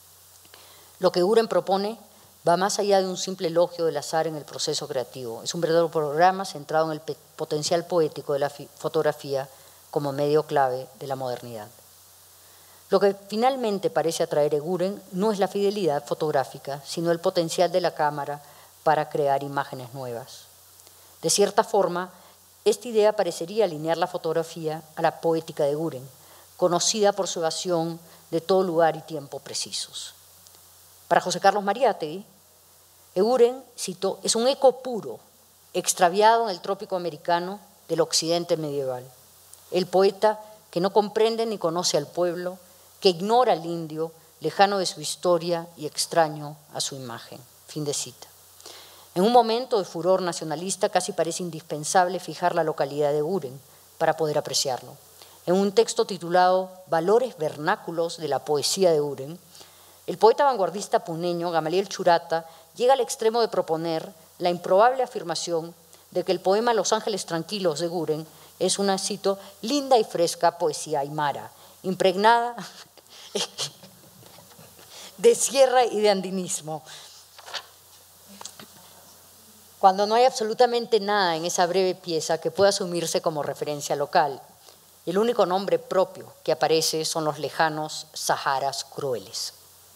Lo que Guren propone va más allá de un simple elogio del azar en el proceso creativo. Es un verdadero programa centrado en el potencial poético de la fotografía como medio clave de la modernidad. Lo que finalmente parece atraer a Eguren no es la fidelidad fotográfica, sino el potencial de la cámara para crear imágenes nuevas. De cierta forma, esta idea parecería alinear la fotografía a la poética de Eguren, conocida por su evasión de todo lugar y tiempo precisos. Para José Carlos Mariátegui, Eguren, cito, es un eco puro, extraviado en el trópico americano del occidente medieval. El poeta que no comprende ni conoce al pueblo, que ignora al indio, lejano de su historia y extraño a su imagen. Fin de cita. En un momento de furor nacionalista casi parece indispensable fijar la localidad de Eguren para poder apreciarlo. En un texto titulado Valores vernáculos de la poesía de Eguren, el poeta vanguardista puneño Gamaliel Churata llega al extremo de proponer la improbable afirmación de que el poema Los Ángeles Tranquilos de Eguren es una, cito, linda y fresca poesía aymara, impregnada de sierra y de andinismo. Cuando no hay absolutamente nada en esa breve pieza que pueda asumirse como referencia local, el único nombre propio que aparece son los lejanos Saharas crueles.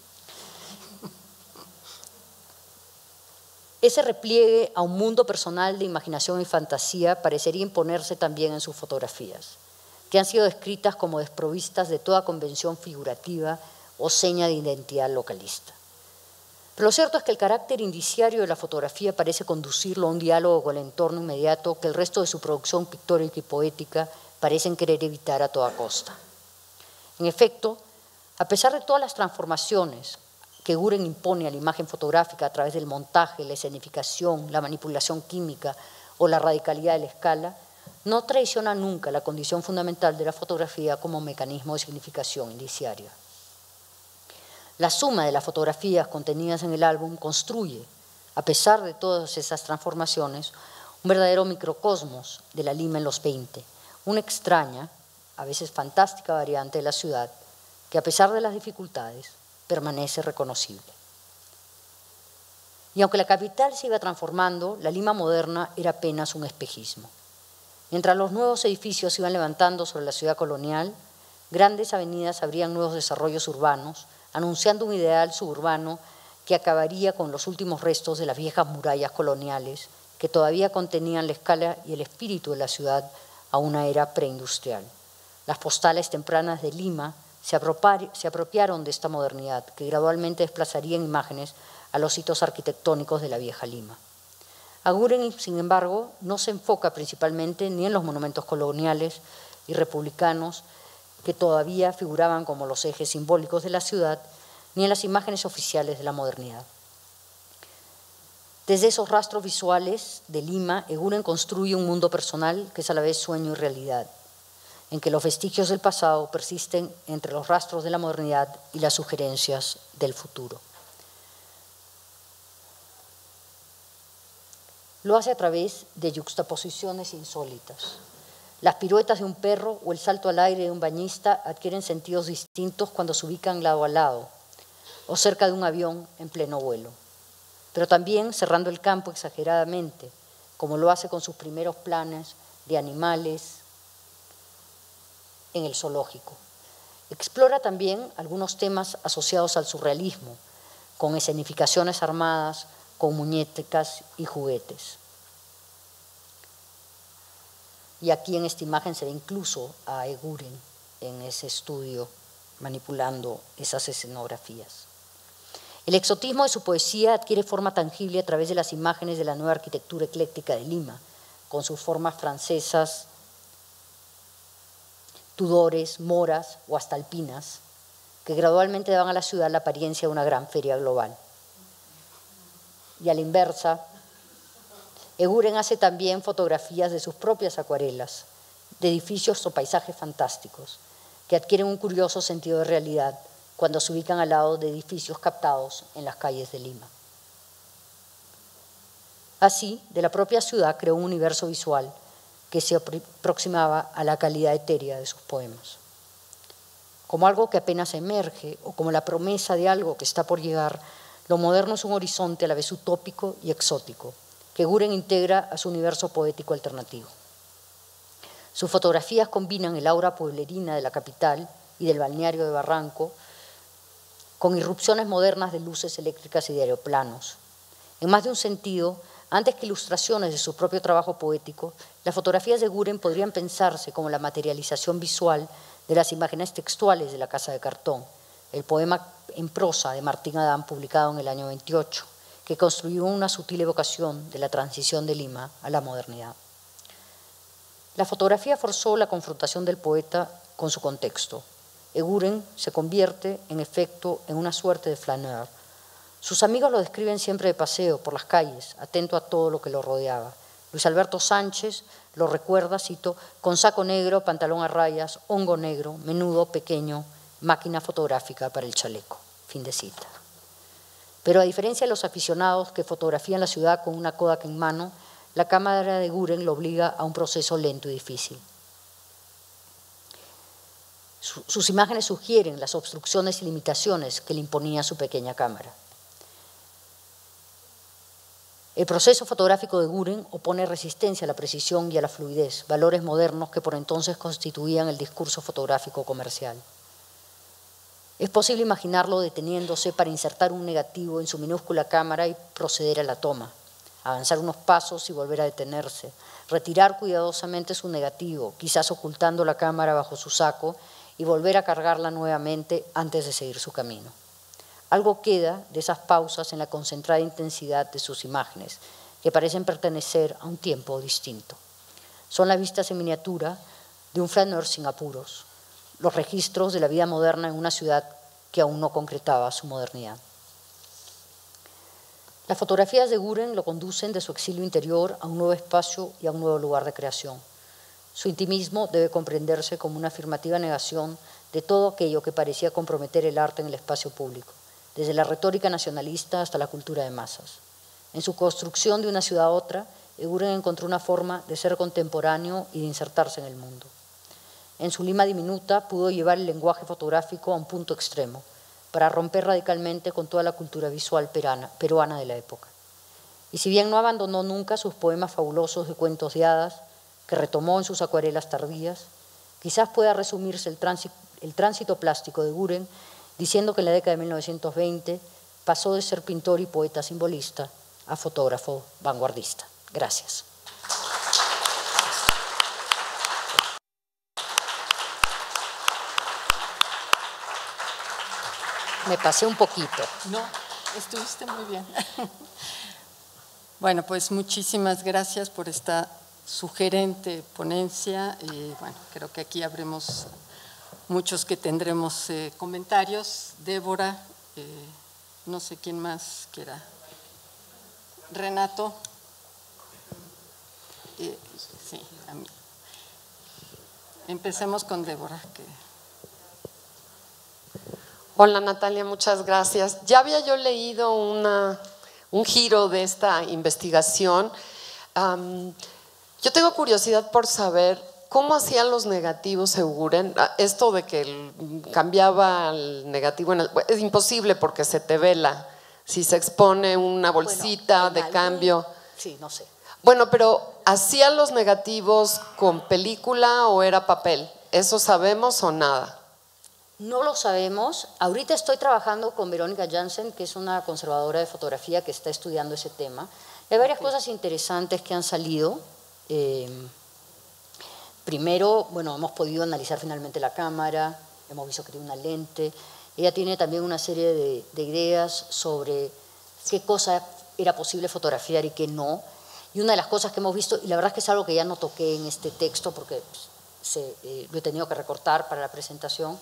Ese repliegue a un mundo personal de imaginación y fantasía parecería imponerse también en sus fotografías, que han sido descritas como desprovistas de toda convención figurativa o seña de identidad localista. Pero lo cierto es que el carácter indiciario de la fotografía parece conducirlo a un diálogo con el entorno inmediato que el resto de su producción pictórica y poética parecen querer evitar a toda costa. En efecto, a pesar de todas las transformaciones que Eguren impone a la imagen fotográfica a través del montaje, la escenificación, la manipulación química o la radicalidad de la escala, no traiciona nunca la condición fundamental de la fotografía como mecanismo de significación indiciaria. La suma de las fotografías contenidas en el álbum construye, a pesar de todas esas transformaciones, un verdadero microcosmos de la Lima en los 20, una extraña, a veces fantástica variante de la ciudad que, a pesar de las dificultades, permanece reconocible. Y aunque la capital se iba transformando, la Lima moderna era apenas un espejismo. Mientras los nuevos edificios se iban levantando sobre la ciudad colonial, grandes avenidas abrían nuevos desarrollos urbanos, anunciando un ideal suburbano que acabaría con los últimos restos de las viejas murallas coloniales que todavía contenían la escala y el espíritu de la ciudad a una era preindustrial. Las postales tempranas de Lima se apropiaron de esta modernidad que gradualmente desplazaría en imágenes a los hitos arquitectónicos de la vieja Lima. Eguren, sin embargo, no se enfoca principalmente ni en los monumentos coloniales y republicanos que todavía figuraban como los ejes simbólicos de la ciudad, ni en las imágenes oficiales de la modernidad. Desde esos rastros visuales de Lima, Eguren construye un mundo personal que es a la vez sueño y realidad, en que los vestigios del pasado persisten entre los rastros de la modernidad y las sugerencias del futuro. Lo hace a través de yuxtaposiciones insólitas. Las piruetas de un perro o el salto al aire de un bañista adquieren sentidos distintos cuando se ubican lado a lado o cerca de un avión en pleno vuelo, pero también cerrando el campo exageradamente, como lo hace con sus primeros planes de animales en el zoológico. Explora también algunos temas asociados al surrealismo, con escenificaciones armadas, con muñecas y juguetes. Y aquí en esta imagen se ve incluso a Eguren en ese estudio manipulando esas escenografías. El exotismo de su poesía adquiere forma tangible a través de las imágenes de la nueva arquitectura ecléctica de Lima, con sus formas francesas, tudores, moras o hasta alpinas, que gradualmente daban a la ciudad la apariencia de una gran feria global. Y a la inversa, Eguren hace también fotografías de sus propias acuarelas, de edificios o paisajes fantásticos, que adquieren un curioso sentido de realidad cuando se ubican al lado de edificios captados en las calles de Lima. Así, de la propia ciudad creó un universo visual que se aproximaba a la calidad etérea de sus poemas. Como algo que apenas emerge o como la promesa de algo que está por llegar, lo moderno es un horizonte a la vez utópico y exótico, que Eguren integra a su universo poético alternativo. Sus fotografías combinan el aura pueblerina de la capital y del balneario de Barranco, con irrupciones modernas de luces eléctricas y de aeroplanos. En más de un sentido, antes que ilustraciones de su propio trabajo poético, las fotografías de Guren podrían pensarse como la materialización visual de las imágenes textuales de La Casa de Cartón, el poema en prosa de Martín Adán publicado en el año 28, que construyó una sutil evocación de la transición de Lima a la modernidad. La fotografía forzó la confrontación del poeta con su contexto. Eguren se convierte, en efecto, en una suerte de flaneur. Sus amigos lo describen siempre de paseo por las calles, atento a todo lo que lo rodeaba. Luis Alberto Sánchez lo recuerda, cito, con saco negro, pantalón a rayas, hongo negro, menudo, pequeño, máquina fotográfica para el chaleco. Fin de cita. Pero a diferencia de los aficionados que fotografían la ciudad con una Kodak en mano, la cámara de Eguren lo obliga a un proceso lento y difícil. Sus imágenes sugieren las obstrucciones y limitaciones que le imponía su pequeña cámara. El proceso fotográfico de Eguren opone resistencia a la precisión y a la fluidez, valores modernos que por entonces constituían el discurso fotográfico comercial. Es posible imaginarlo deteniéndose para insertar un negativo en su minúscula cámara y proceder a la toma, avanzar unos pasos y volver a detenerse, retirar cuidadosamente su negativo, quizás ocultando la cámara bajo su saco, y volver a cargarla nuevamente antes de seguir su camino. Algo queda de esas pausas en la concentrada intensidad de sus imágenes, que parecen pertenecer a un tiempo distinto. Son las vistas en miniatura de un flaneur sin apuros, los registros de la vida moderna en una ciudad que aún no concretaba su modernidad. Las fotografías de Eguren lo conducen de su exilio interior a un nuevo espacio y a un nuevo lugar de creación. Su intimismo debe comprenderse como una afirmativa negación de todo aquello que parecía comprometer el arte en el espacio público, desde la retórica nacionalista hasta la cultura de masas. En su construcción de una ciudad a otra, Eguren encontró una forma de ser contemporáneo y de insertarse en el mundo. En su Lima diminuta pudo llevar el lenguaje fotográfico a un punto extremo, para romper radicalmente con toda la cultura visual peruana de la época. Y si bien no abandonó nunca sus poemas fabulosos de cuentos de hadas, que retomó en sus acuarelas tardías, quizás pueda resumirse el tránsito plástico de Eguren diciendo que en la década de 1920 pasó de ser pintor y poeta simbolista a fotógrafo vanguardista. Gracias. Me pasé un poquito. No, estuviste muy bien. Bueno, pues muchísimas gracias por esta sugerente ponencia. Y bueno, creo que aquí habremos muchos que tendremos comentarios. Débora, no sé quién más quiera. Renato. Sí, a mí. Empecemos con Débora. Hola Natalia, muchas gracias. Ya había yo leído un giro de esta investigación. Yo tengo curiosidad por saber cómo hacían los negativos Eguren. Esto de que cambiaba el negativo, es imposible porque se te vela. Si se expone una bolsita de cambio. Sí, no sé. Bueno, pero ¿hacían los negativos con película o era papel? ¿Eso sabemos o nada? No lo sabemos. Ahorita estoy trabajando con Verónica Jansen, que es una conservadora de fotografía que está estudiando ese tema. Hay varias cosas interesantes que han salido. Primero, bueno, hemos podido analizar finalmente la cámara, hemos visto que tiene una lente. Ella tiene también una serie de ideas sobre qué cosa era posible fotografiar y qué no. Y una de las cosas que hemos visto, y la verdad es que es algo que ya no toqué en este texto porque lo he tenido que recortar para la presentación,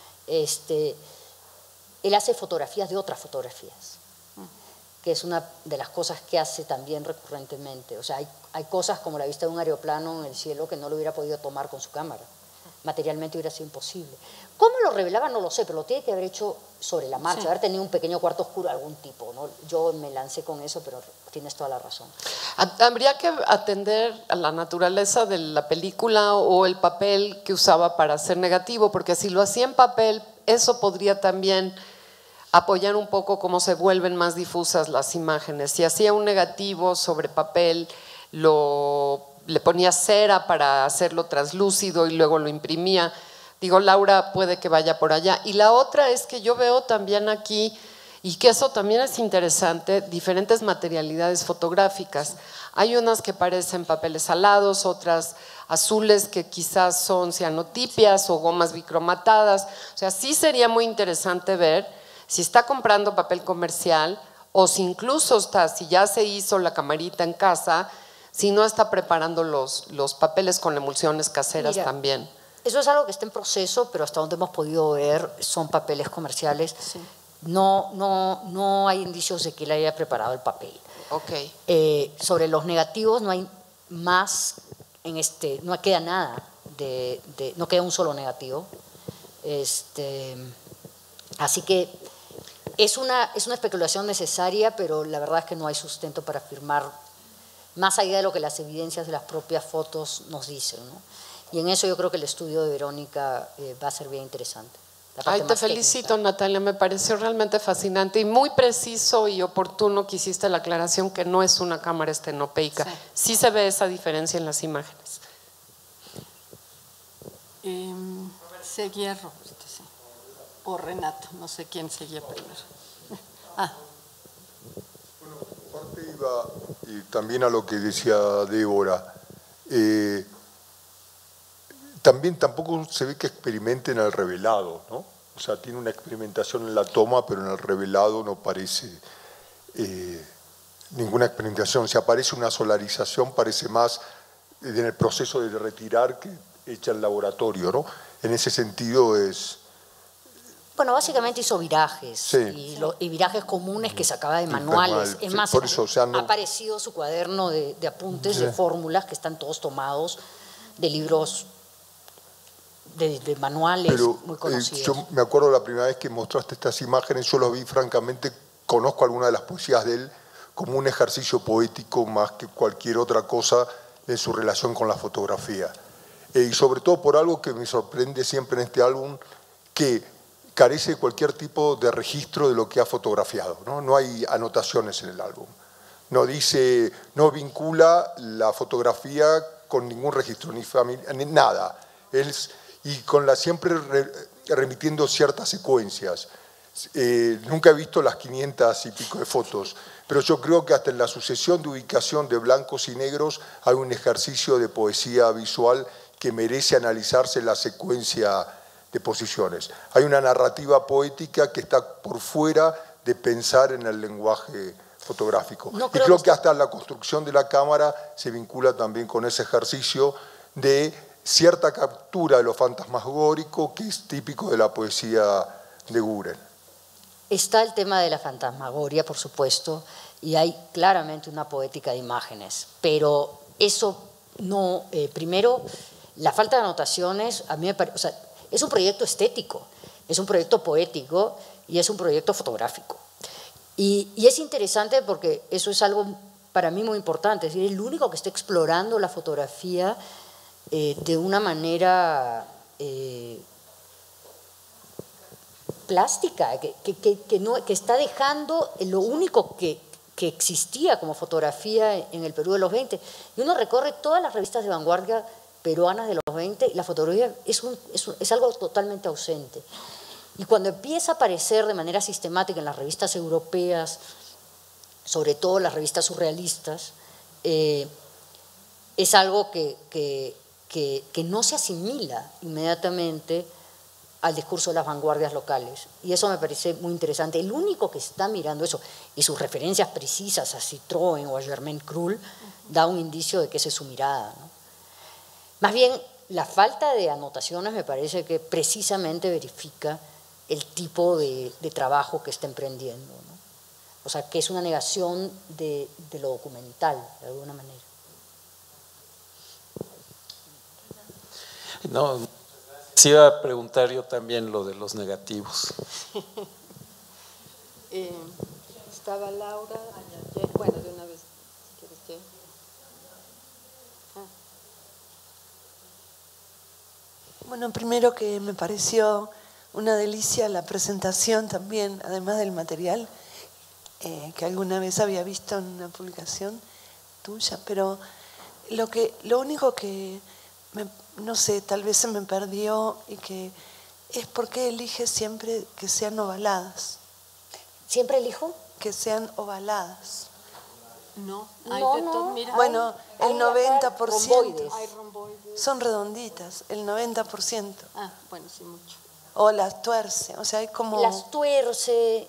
él hace fotografías de otras fotografías, que es una de las cosas que hace también recurrentemente. O sea, hay cosas como la vista de un aeroplano en el cielo que no lo hubiera podido tomar con su cámara. Materialmente hubiera sido imposible. ¿Cómo lo revelaba? No lo sé, pero lo tiene que haber hecho sobre la marcha, haber tenido un pequeño cuarto oscuro de algún tipo, ¿no? Yo me lancé con eso, pero tienes toda la razón. ¿Habría que atender a la naturaleza de la película o el papel que usaba para hacer negativo? Porque si lo hacía en papel, eso podría también apoyar un poco cómo se vuelven más difusas las imágenes. Si hacía un negativo sobre papel, le ponía cera para hacerlo translúcido y luego lo imprimía. Digo, Laura puede que vaya por allá. Y la otra es que yo veo también aquí, y que eso también es interesante, diferentes materialidades fotográficas. Hay unas que parecen papeles alados, otras azules que quizás son cianotipias o gomas bicromatadas. O sea, sí sería muy interesante ver si está comprando papel comercial o si incluso está, si ya se hizo la camarita en casa, si no está preparando los papeles con emulsiones caseras. Mira, también. Eso es algo que está en proceso, pero hasta donde hemos podido ver son papeles comerciales. Sí. No hay indicios de que él haya preparado el papel. Okay. Sobre los negativos no hay más, no queda nada, no queda un solo negativo. Así que es una especulación necesaria, pero la verdad es que no hay sustento para afirmar más allá de lo que las evidencias de las propias fotos nos dicen, ¿no? Y en eso yo creo que el estudio de Verónica va a ser bien interesante. Ay, te felicito, Natalia, me pareció realmente fascinante y muy preciso y oportuno que hiciste la aclaración que no es una cámara estenopeica. Sí, sí se ve esa diferencia en las imágenes. Seguía Roberto, sí. O Renato, no sé quién seguía primero. Bueno, parte iba y también a lo que decía Débora. También tampoco se ve que experimenten el revelado, ¿no? O sea, tiene una experimentación en la toma, pero en el revelado no parece ninguna experimentación. Si aparece una solarización, parece más en el proceso de retirar que hecha en laboratorio, ¿no? En ese sentido es... Bueno, básicamente hizo virajes, sí. y virajes comunes que sacaba de manuales. Es más, por eso, o sea, ha aparecido su cuaderno de apuntes, de fórmulas, que están todos tomados de libros, de manuales. Pero, muy conocidos. Yo me acuerdo la primera vez que mostraste estas imágenes, yo las vi francamente, conozco algunas de las poesías de él como un ejercicio poético más que cualquier otra cosa en su relación con la fotografía. Y sobre todo por algo que me sorprende siempre en este álbum, que carece de cualquier tipo de registro de lo que ha fotografiado, ¿no? No hay anotaciones en el álbum. No dice, no vincula la fotografía con ningún registro, ni familia, ni nada. Y con siempre remitiendo ciertas secuencias. Nunca he visto las 500 y pico de fotos, pero yo creo que hasta en la sucesión de ubicación de blancos y negros hay un ejercicio de poesía visual que merece analizarse la secuencia de posiciones. Hay una narrativa poética que está por fuera de pensar en el lenguaje fotográfico. Y creo que hasta la construcción de la cámara se vincula también con ese ejercicio de cierta captura de lo fantasmagórico que es típico de la poesía de Guren. Está el tema de la fantasmagoria, por supuesto, y hay claramente una poética de imágenes, pero eso no, primero, la falta de anotaciones, a mí me parece, o sea, es un proyecto estético, es un proyecto poético y es un proyecto fotográfico. Y es interesante porque eso es algo para mí muy importante, es decir, el único que está explorando la fotografía de una manera plástica, que está dejando lo único que existía como fotografía en el Perú de los 20. Y uno recorre todas las revistas de vanguardia peruanas de los 20 y la fotografía es algo totalmente ausente. Y cuando empieza a aparecer de manera sistemática en las revistas europeas, sobre todo las revistas surrealistas, es algo que no se asimila inmediatamente al discurso de las vanguardias locales. Y eso me parece muy interesante. El único que está mirando eso, y sus referencias precisas a Citroën o a Germain Krull, da un indicio de que esa es su mirada, ¿no? Más bien, la falta de anotaciones me parece que precisamente verifica el tipo de trabajo que está emprendiendo, ¿no? O sea, que es una negación de lo documental, de alguna manera. No, sí iba a preguntar yo también lo de los negativos. Estaba Laura, bueno, de una vez, si quieres que... Bueno, primero que me pareció una delicia la presentación también, además del material que alguna vez había visto en una publicación tuya, pero lo único que no sé, tal vez se me perdió y que es porque elige siempre que sean ovaladas. ¿Siempre elijo? Que sean ovaladas. No, mira. Bueno, el 90% romboides. Hay romboides. son redonditas, el 90%. Ah, bueno, sí, mucho. O las tuerce, o sea, hay como... Las tuerce.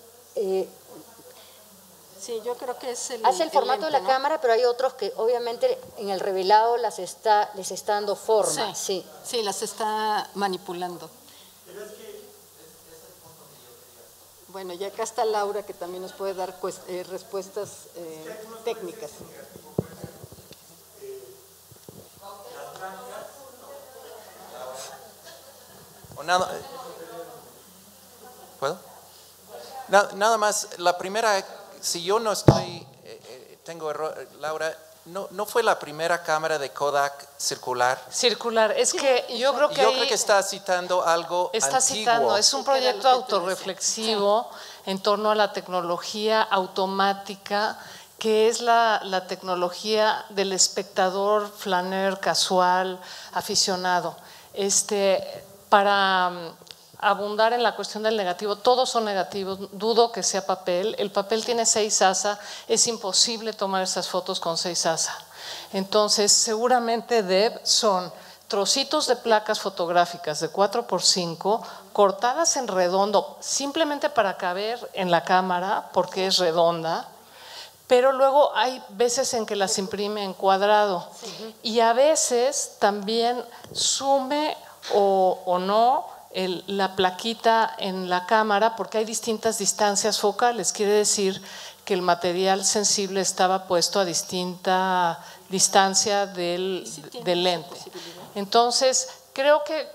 Sí, yo creo que es Hace el formato de la cámara, pero hay otros que obviamente en el revelado les está dando forma. Sí, sí, las está manipulando. Bueno, y acá está Laura, que también nos puede dar respuestas técnicas. ¿Puedo? Nada más, la primera, si yo no estoy, tengo error, Laura, ¿no fue la primera cámara de Kodak circular? Circular, es que yo creo que Yo creo que está citando algo está antiguo. citando, es un proyecto autorreflexivo en torno a la tecnología automática, que es la tecnología del espectador flaneur, casual, aficionado. Para abundar en la cuestión del negativo, todos son negativos, dudo que sea papel, el papel tiene 6 ASA, es imposible tomar esas fotos con 6 ASA. Entonces, seguramente son trocitos de placas fotográficas de 4x5 cortadas en redondo, simplemente para caber en la cámara, porque es redonda, pero luego hay veces en que las imprime en cuadrado y a veces también sume o no la plaquita en la cámara, porque hay distintas distancias focales, quiere decir que el material sensible estaba puesto a distinta distancia del lente. Entonces, creo que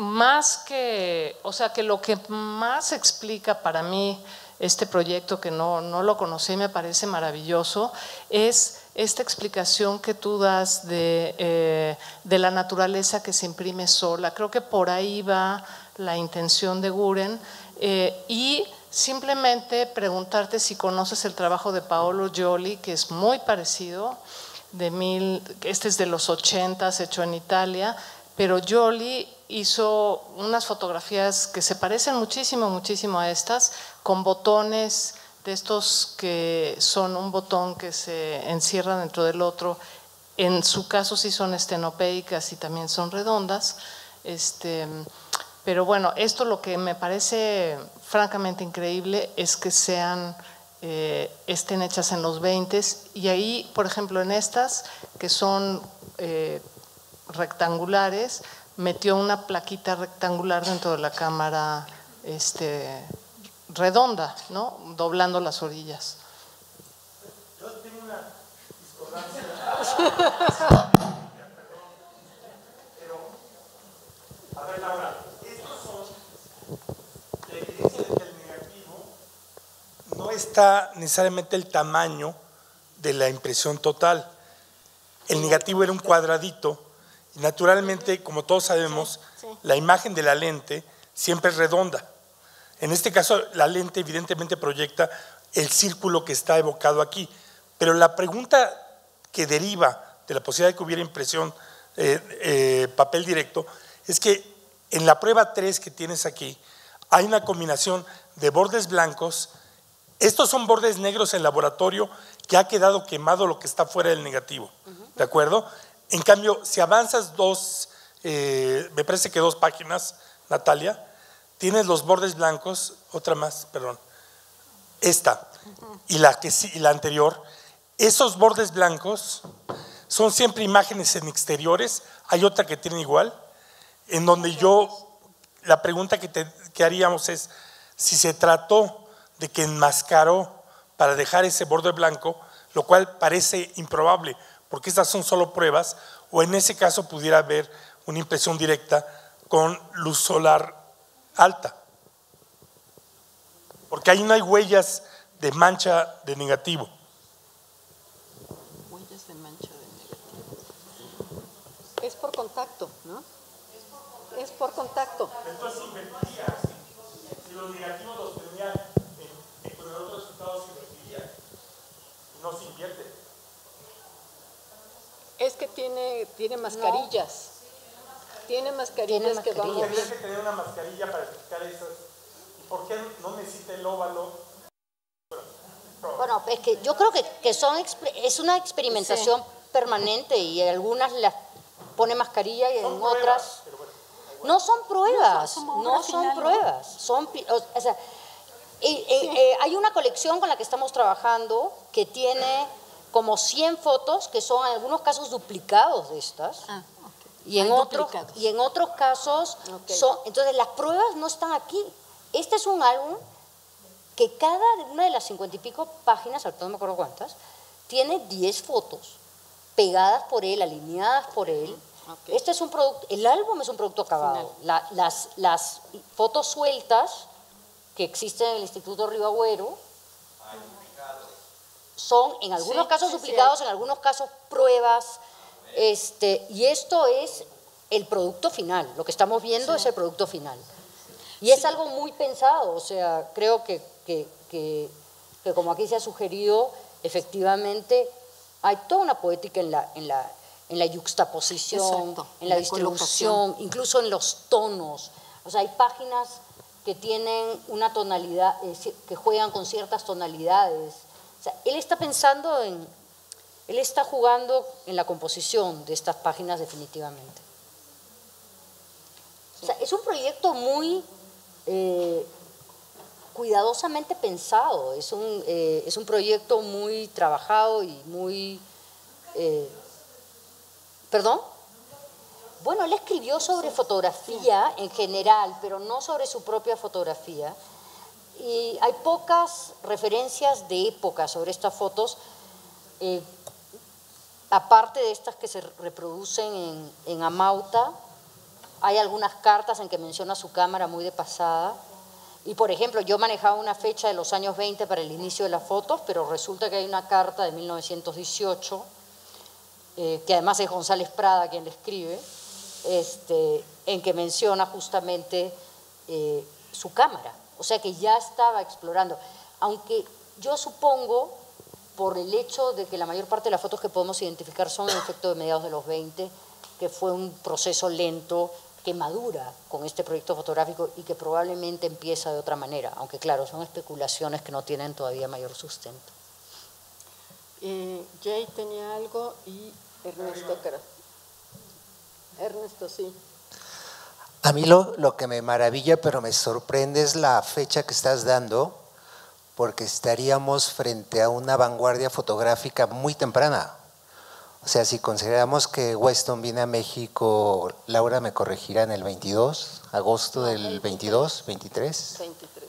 que lo que más explica para mí este proyecto, que no lo conocí, me parece maravilloso, es esta explicación que tú das de la naturaleza que se imprime sola. Creo que por ahí va la intención de Guren, y simplemente preguntarte si conoces el trabajo de Paolo Joly, que es muy parecido, este es de los 80s, hecho en Italia, pero Joly hizo unas fotografías que se parecen muchísimo a estas, con botones de estos que son un botón que se encierra dentro del otro. En su caso sí son estenopédicas y también son redondas. Pero bueno, esto lo que me parece francamente increíble es que estén hechas en los 20s, y ahí, por ejemplo, en estas que son rectangulares, metió una plaquita rectangular dentro de la cámara redonda, ¿no? Doblando las orillas. Yo tengo una discordancia. Pero, a ver, Laura, estos son la evidencia de que el negativo no está necesariamente el tamaño de la impresión total. El negativo era un cuadradito y naturalmente, como todos sabemos, la imagen de la lente siempre es redonda. En este caso, la lente evidentemente proyecta el círculo que está evocado aquí, pero la pregunta que deriva de la posibilidad de que hubiera impresión papel directo es que en la prueba 3 que tienes aquí hay una combinación de bordes blancos. Estos son bordes negros en laboratorio que ha quedado quemado lo que está fuera del negativo, ¿de acuerdo? En cambio, si avanzas me parece que 2 páginas, Natalia, tienes los bordes blancos, otra más, perdón, esta y la anterior. Esos bordes blancos son siempre imágenes en exteriores. Hay otra que tiene igual, en donde la pregunta que haríamos es si se trató de que enmascaró para dejar ese borde blanco, lo cual parece improbable, porque estas son solo pruebas, o en ese caso pudiera haber una impresión directa con luz solar alta, porque ahí no hay huellas de mancha de negativo. Huellas de mancha de negativo. Es por contacto, ¿no? Es por contacto. Entonces invertiría, si los negativos los tenían con el otro resultado, se invertiría, no se invierte. Es que tiene mascarillas. Tiene mascarillas que van Tendría bien. que tener una mascarilla para explicar eso. ¿Y por qué no necesita el óvalo? Bueno, es que yo creo que es una experimentación permanente y algunas las pone mascarilla y en otras… No son pruebas, no son pruebas. O sea, hay una colección con la que estamos trabajando que tiene como 100 fotos, que son en algunos casos duplicados de estas. Y en otros casos son… Entonces, las pruebas no están aquí. Este es un álbum que cada una de las 50 y pico páginas, no me acuerdo cuántas, tiene 10 fotos pegadas por él, alineadas por él. Este es un producto, el álbum es un producto acabado. Las fotos sueltas que existen en el Instituto Ribagüero son en algunos casos duplicados, en algunos casos pruebas, y esto es el producto final. Lo que estamos viendo es el producto final. Y es algo muy pensado, o sea, creo que como aquí se ha sugerido, efectivamente hay toda una poética en la yuxtaposición, en la distribución, incluso en los tonos. O sea, hay páginas que tienen una tonalidad, que juegan con ciertas tonalidades. O sea, él está jugando en la composición de estas páginas definitivamente. O sea, es un proyecto muy cuidadosamente pensado, es un proyecto muy trabajado y muy… ¿Perdón? Bueno, él escribió sobre fotografía en general, pero no sobre su propia fotografía. Y hay pocas referencias de época sobre estas fotos, aparte de estas que se reproducen en Amauta. Hay algunas cartas en que menciona su cámara muy de pasada. Y, por ejemplo, yo manejaba una fecha de los años 20 para el inicio de las fotos, pero resulta que hay una carta de 1918, que además es González Prada quien la escribe, en que menciona justamente su cámara. O sea que ya estaba explorando. Aunque yo supongo, por el hecho de que la mayor parte de las fotos que podemos identificar son en efecto de mediados de los 20, que fue un proceso lento que madura con este proyecto fotográfico y que probablemente empieza de otra manera, aunque claro, son especulaciones que no tienen todavía mayor sustento. Jay tenía algo y Ernesto, creo. Ernesto, sí. A mí lo que me maravilla, pero me sorprende, es la fecha que estás dando, porque estaríamos frente a una vanguardia fotográfica muy temprana. O sea, si consideramos que Weston viene a México, Laura me corregirá, en el 22, agosto del 22, 23. 23.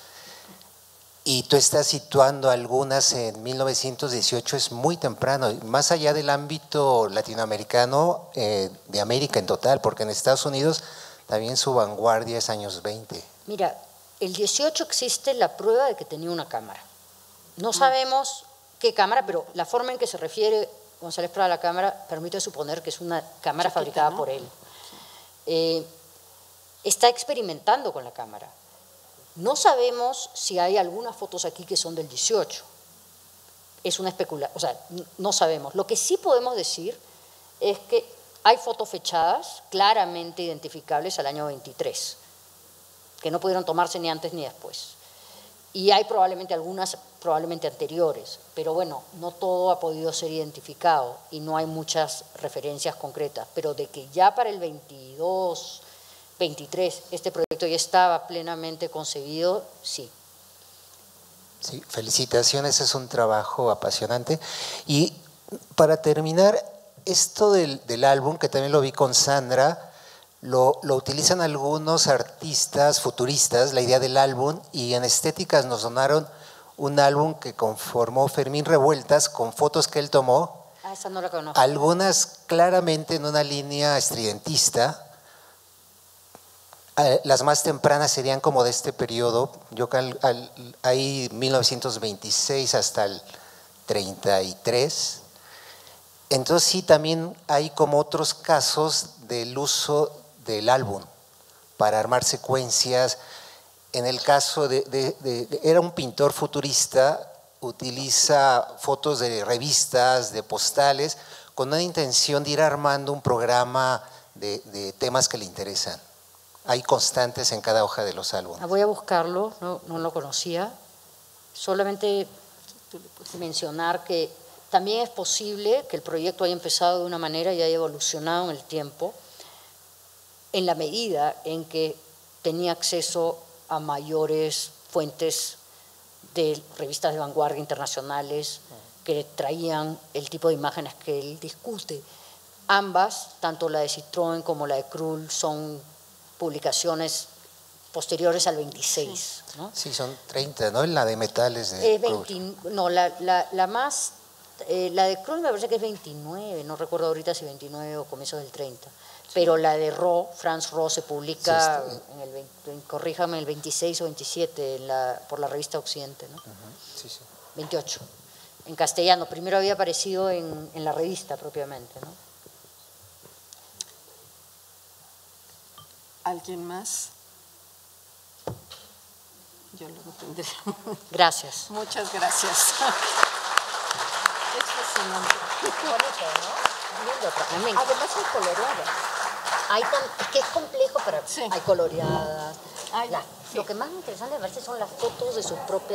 Y tú estás situando algunas en 1918, es muy temprano, más allá del ámbito latinoamericano, de América en total, porque en Estados Unidos también su vanguardia es años 20. Mira, el 18 existe la prueba de que tenía una cámara. No sabemos qué cámara, pero la forma en que se refiere González Prada a la cámara permite suponer que es una cámara fabricada por él. Está experimentando con la cámara. No sabemos si hay algunas fotos aquí que son del 18. Es una especulación, o sea, no sabemos. Lo que sí podemos decir es que hay fotos fechadas claramente identificables al año 23, que no pudieron tomarse ni antes ni después. Y hay probablemente algunas, probablemente anteriores, pero bueno, no todo ha podido ser identificado y no hay muchas referencias concretas, pero de que ya para el 22, 23, este proyecto ya estaba plenamente concebido, sí. Sí, felicitaciones, es un trabajo apasionante. Y para terminar, esto del álbum, que también lo vi con Sandra, lo utilizan algunos artistas futuristas, la idea del álbum, y en Estéticas nos donaron un álbum que conformó Fermín Revueltas con fotos que él tomó. Ah, esa no la conozco. Algunas claramente en una línea estridentista. Las más tempranas serían como de este periodo, ahí 1926 hasta el 33. Entonces sí, también hay como otros casos del uso del álbum para armar secuencias. En el caso era un pintor futurista, utiliza fotos de revistas, de postales, con una intención de ir armando un programa de temas que le interesan. Hay constantes en cada hoja de los álbumes. Voy a buscarlo, no lo conocía. Solamente mencionar que también es posible que el proyecto haya empezado de una manera y haya evolucionado en el tiempo, en la medida en que tenía acceso a mayores fuentes de revistas de vanguardia internacionales que traían el tipo de imágenes que él discute. Ambas, tanto la de Citroën como la de Krull, son publicaciones posteriores al 26. ¿No? Sí, son 30, ¿no? La de metales de no, la más, la de Krull me parece que es 29, no recuerdo ahorita si 29 o comienzos del 30. Pero la de Franz Roh se publica, corríjame, el 26 o 27 por la revista Occidente, ¿no? Sí, sí. 28, en castellano. Primero había aparecido en la revista propiamente, ¿no? ¿Alguien más? Yo lo tendré. Gracias. Muchas gracias. Es fascinante. Bonito, ¿no? Además hay coloreadas. Es que es complejo, pero hay coloreadas. Lo que más me interesante me parece son las fotos de sus propias